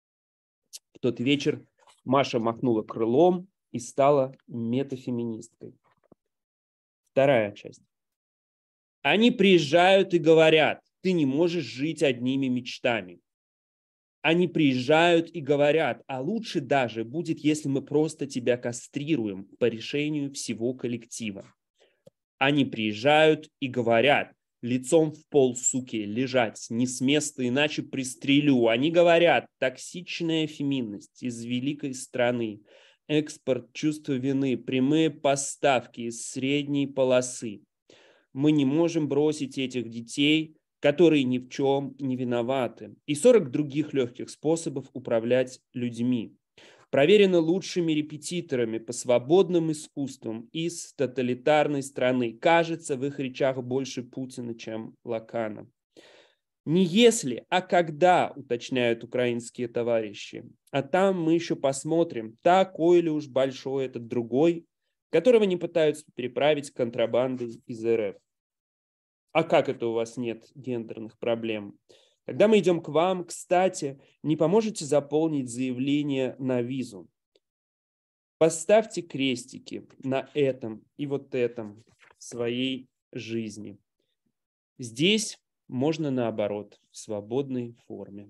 В тот вечер Маша махнула крылом и стала метафеминисткой. Вторая часть. Они приезжают и говорят, ты не можешь жить одними мечтами. Они приезжают и говорят, а лучше даже будет, если мы просто тебя кастрируем по решению всего коллектива. Они приезжают и говорят, лицом в пол, суки, лежать, не с места, иначе пристрелю. Они говорят, токсичная феминность из великой страны, экспорт чувства вины, прямые поставки из средней полосы. Мы не можем бросить этих детей, которые ни в чем не виноваты. И сорок других легких способов управлять людьми. Проверено лучшими репетиторами по свободным искусствам из тоталитарной страны. Кажется, в их речах больше Путина, чем Лакана. Не если, а когда, уточняют украинские товарищи. А там мы еще посмотрим, такой ли уж большой этот другой, которого не пытаются переправить контрабандой из РФ. А как это у вас нет гендерных проблем? Тогда мы идем к вам. Кстати, не поможете заполнить заявление на визу? Поставьте крестики на этом и вот этом в своей жизни. Здесь можно наоборот, в свободной форме.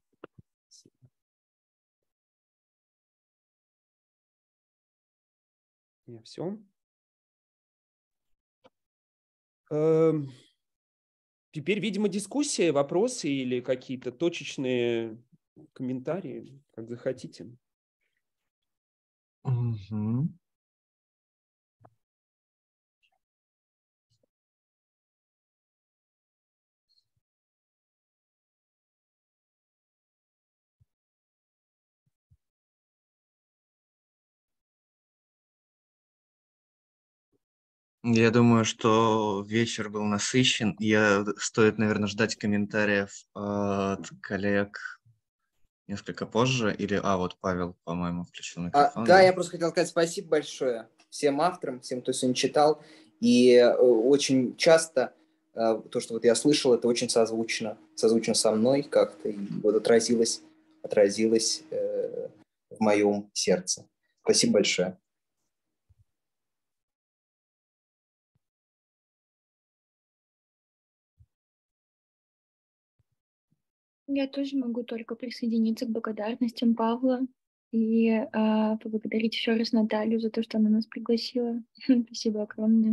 Я все. Эм... Теперь, видимо, дискуссия, вопросы или какие-то точечные комментарии, как захотите. Угу. Я думаю, что вечер был насыщен. Я, стоит, наверное, ждать комментариев от коллег несколько позже. Или, а, вот Павел, по-моему, включил А, микрофон. да, я просто хотел сказать спасибо большое всем авторам, всем, кто сегодня читал. И э, очень часто э, то, что вот я слышал, это очень созвучно, созвучно со мной как-то. И вот отразилось, отразилось э, в моем сердце. Спасибо большое. Я тоже могу только присоединиться к благодарностям Павла и э, поблагодарить еще раз Наталью за то, что она нас пригласила. Спасибо огромное.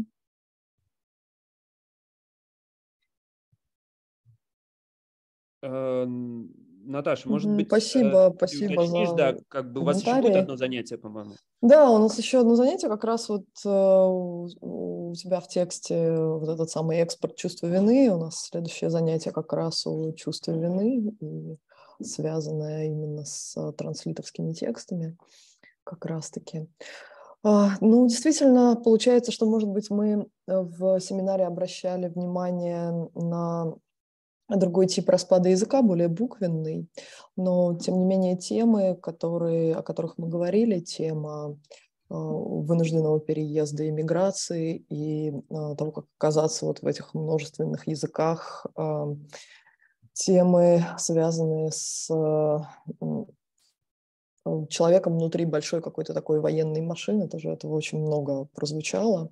Э, Наташа, может Мгм. быть, Спасибо, ты спасибо уточнишь, за да, как бы у вас еще будет комментарии. одно занятие, по-моему. Да, у нас еще одно занятие, как раз вот э, у, у тебя в тексте вот этот самый экспорт чувства вины. У нас следующее занятие как раз о чувстве вины, и связанное именно с э, транслиторскими текстами как раз-таки. А, ну, действительно, получается, что, может быть, мы в семинаре обращали внимание на другой тип распада языка, более буквенный, но, тем не менее, темы, которые, о которых мы говорили, тема э, вынужденного переезда и миграции, и э, того, как оказаться вот в этих множественных языках, э, темы, связанные с э, человеком внутри большой какой-то такой военной машины, тоже этого очень много прозвучало.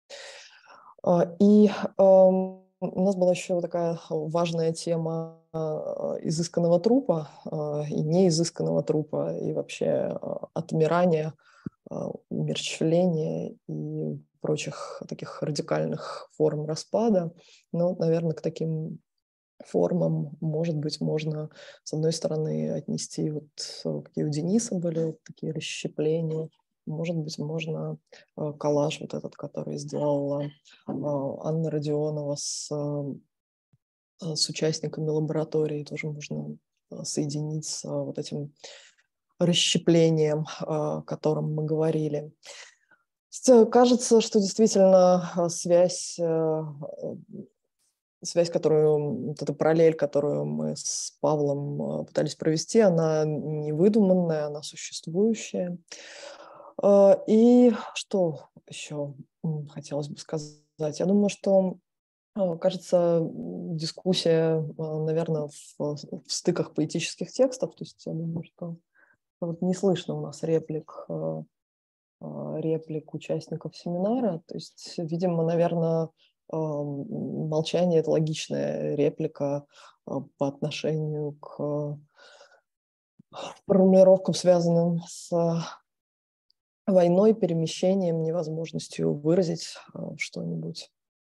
И у нас была еще такая важная тема изысканного трупа и неизысканного трупа, и вообще отмирания, умерщвления и прочих таких радикальных форм распада. Но, наверное, к таким формам, может быть, можно, с одной стороны, отнести, вот какие у Дениса были вот такие расщепления, может быть, можно э, коллаж вот этот, который сделала э, Анна Родионова с, э, с участниками лаборатории, тоже можно э, соединить с э, вот этим расщеплением, э, о котором мы говорили. Кажется, что действительно связь, э, связь, которую, вот эта параллель, которую мы с Павлом э, пытались провести, она не выдуманная, она существующая. И что еще хотелось бы сказать? Я думаю, что, кажется, дискуссия, наверное, в, в стыках поэтических текстов, то есть я думаю, что вот не слышно у нас реплик, реплик участников семинара, то есть, видимо, наверное, молчание – это логичная реплика по отношению к формулировкам, связанным с войной, перемещением, невозможностью выразить э, что-нибудь.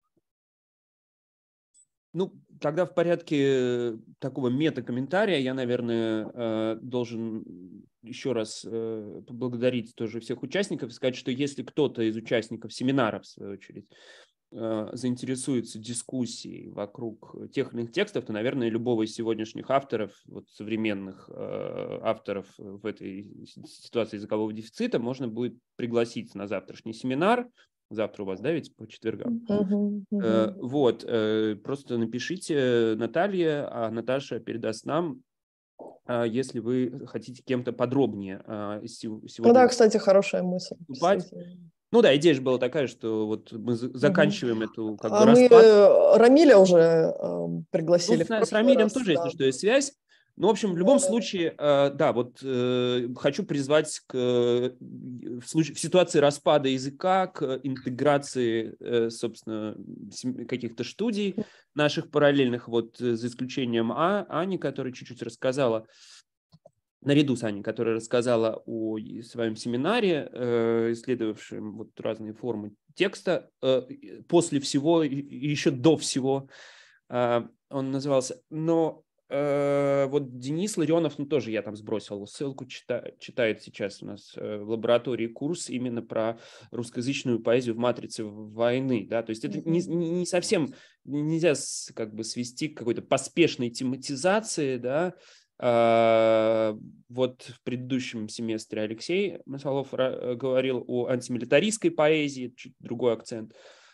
Ну, тогда в порядке такого мета-комментария я, наверное, должен еще раз поблагодарить тоже всех участников и сказать, что если кто-то из участников семинара, в свою очередь, заинтересуется дискуссией вокруг тех или иных текстов, то, наверное, любого из сегодняшних авторов, вот современных авторов в этой ситуации языкового дефицита можно будет пригласить на завтрашний семинар. Завтра у вас, да, ведь по четвергам? Uh-huh, uh-huh. Вот, просто напишите Наталье, а Наташа передаст нам, если вы хотите кем-то подробнее сегодня. Ну да, кстати, хорошая мысль. Ну да, идея же была такая, что вот мы заканчиваем uh-huh. эту как а бы мы распад. Рамиля уже э, пригласили. Ну, с, с Рамилем раз, тоже, да. если что, есть связь. Ну, в общем, в любом да, случае, э, да, вот э, хочу призвать к, в, случае, в ситуации распада языка к интеграции, э, собственно, каких-то студий наших параллельных, вот за исключением а, Ани, которая чуть-чуть рассказала, наряду с Аней, которая рассказала о своем семинаре, э, исследовавшем вот разные формы текста, э, после всего и еще до всего э, он назывался, но вот Денис Ларионов, ну тоже я там сбросил ссылку, читает, читает сейчас у нас в лаборатории курс именно про русскоязычную поэзию в матрице войны, да, то есть это не, не совсем, нельзя как бы свести к какой-то поспешной тематизации, да, а, вот в предыдущем семестре Алексей Масалов говорил о антимилитаристской поэзии, чуть другой акцент.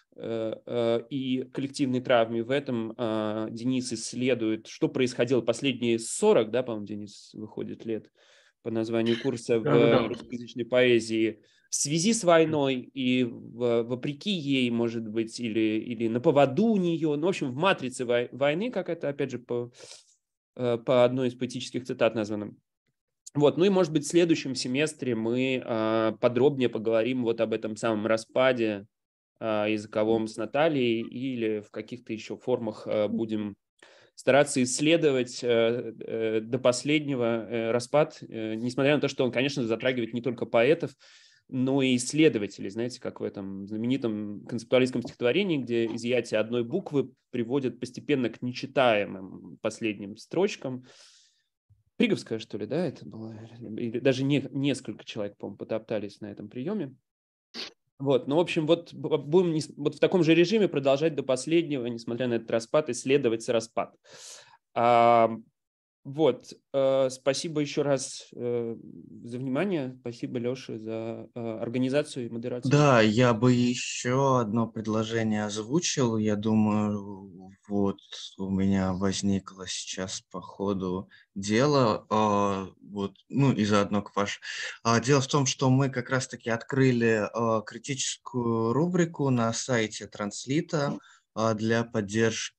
и коллективной травме. В этом Денис исследует, что происходило последние сорок, да, по-моему, Денис выходит лет по названию курса в Да-да-да. русскоязычной поэзии, в связи с войной и в, вопреки ей, может быть, или, или на поводу у нее, ну, в общем, в матрице войны, как это, опять же, по, по одной из поэтических цитат названо. Вот, ну и, может быть, в следующем семестре мы а, подробнее поговорим вот об этом самом распаде а, языковом с Натальей или в каких-то еще формах а, будем стараться исследовать а, а, до последнего а, распад, а, несмотря на то, что он, конечно, затрагивает не только поэтов, но и исследователей, знаете, как в этом знаменитом концептуалистском стихотворении, где изъятие одной буквы приводит постепенно к нечитаемым последним строчкам. Приговская, что ли, да, это было? Или даже не, несколько человек, по-моему, потоптались на этом приеме. Вот, ну, в общем, вот будем не, вот в таком же режиме продолжать до последнего, несмотря на этот распад, исследовать распад. А, вот, э, спасибо еще раз э, за внимание, спасибо, Леше, за э, организацию и модерацию. Да, я бы еще одно предложение озвучил. Я думаю, вот у меня возникло сейчас по ходу дела, а, вот, ну и заодно к ваш. А, дело в том, что мы как раз-таки открыли а, критическую рубрику на сайте Транслита а, для поддержки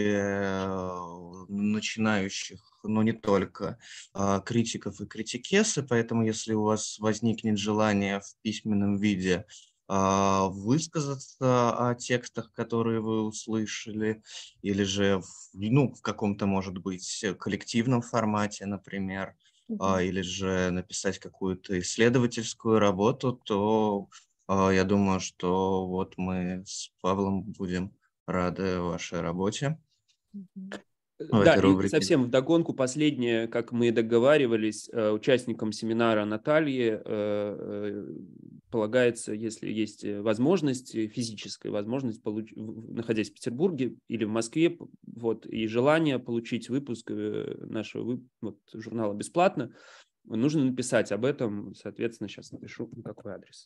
а, начинающих, но не только, а, критиков и критикесы, поэтому если у вас возникнет желание в письменном виде а, высказаться о текстах, которые вы услышали, или же в, ну, в каком-то, может быть, коллективном формате, например, а, или же написать какую-то исследовательскую работу, то а, я думаю, что вот мы с Павлом будем рады вашей работе в Да, этой и рубрике. совсем вдогонку последнее, как мы договаривались, э, участникам семинара Натальи э, э, полагается, если есть возможность, физическая возможность, получ... находясь в Петербурге или в Москве, вот, и желание получить выпуск э, нашего вып... вот, журнала бесплатно, нужно написать об этом, соответственно, сейчас напишу, на какой адрес.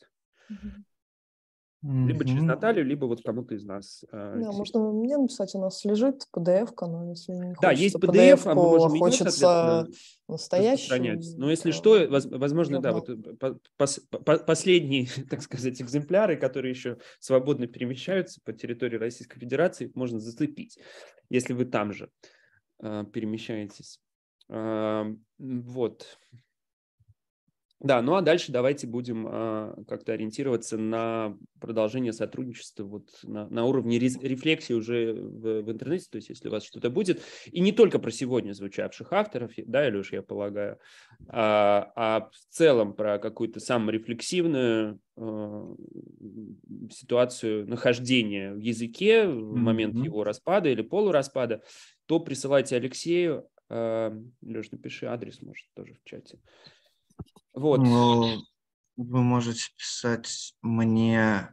Либо через Мгм. Наталью, либо вот кому-то из нас. э, Да, можно мне написать, у нас лежит пи ди эф-ка, но если не Да, есть хочется пи ди эф, а мы пи ди эф-ку, можем а ее, хочется соответственно, настоящий распространять. Но если э, что, воз- возможно, да, журнал. вот по- пос- по- последние, так сказать, экземпляры, которые еще свободно перемещаются по территории Российской Федерации, можно зацепить, если вы там же э, перемещаетесь. Э, Вот. Да, ну а дальше давайте будем а, как-то ориентироваться на продолжение сотрудничества вот на, на уровне рез- рефлексии уже в, в интернете, то есть если у вас что-то будет, и не только про сегодня звучавших авторов, да, Илюш, я полагаю, а, а в целом про какую-то саморефлексивную а, ситуацию нахождения в языке в момент Мгм. его распада или полураспада, то присылайте Алексею. А, Илюш, напиши адрес, может, тоже в чате. Вот. Ну, вы можете писать мне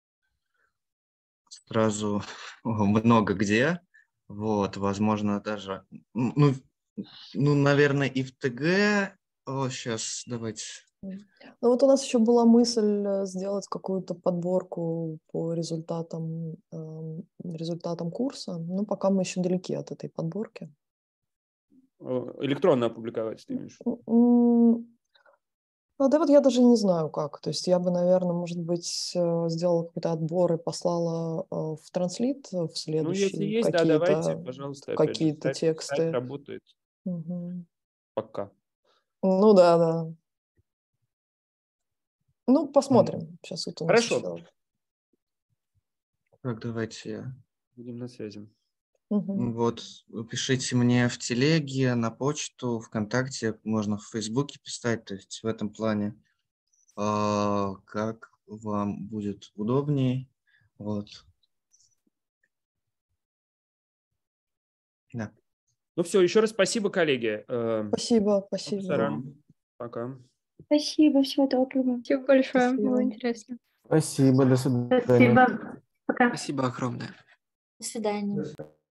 сразу много где, вот, возможно, даже, м, ну, ну, наверное, и в ТГ, сейчас, давайте, М. Ну вот у нас еще была мысль э, сделать какую-то подборку по результатам, эм, результатам курса, но пока мы еще далеки от этой подборки. Э, Электронно опубликовать, ты имеешь? М, Ну, да вот я даже не знаю как. То есть я бы, наверное, может быть, э, сделала какой-то отбор и послала э, в транслит э, в Ну, если следующий есть, да, давайте, какие-то пожалуйста, опять же, какие-то сайт, сайт тексты. работает Мгм. пока. Ну да, да. Ну, м, посмотрим. Сейчас вот у нас Хорошо, еще. так, давайте я. будем на связи. Мгм. Вот, пишите мне в телеге, на почту, ВКонтакте, можно в Фейсбуке писать, то есть в этом плане, а, как вам будет удобней, вот, да. Ну все, еще раз спасибо, коллеги. Э, Спасибо, Стоп, спасибо. сорян. Пока. Спасибо, всего доброго. Спасибо большое, было Спасибо. интересно. Спасибо, до свидания. Спасибо. Пока. Спасибо огромное. До свидания.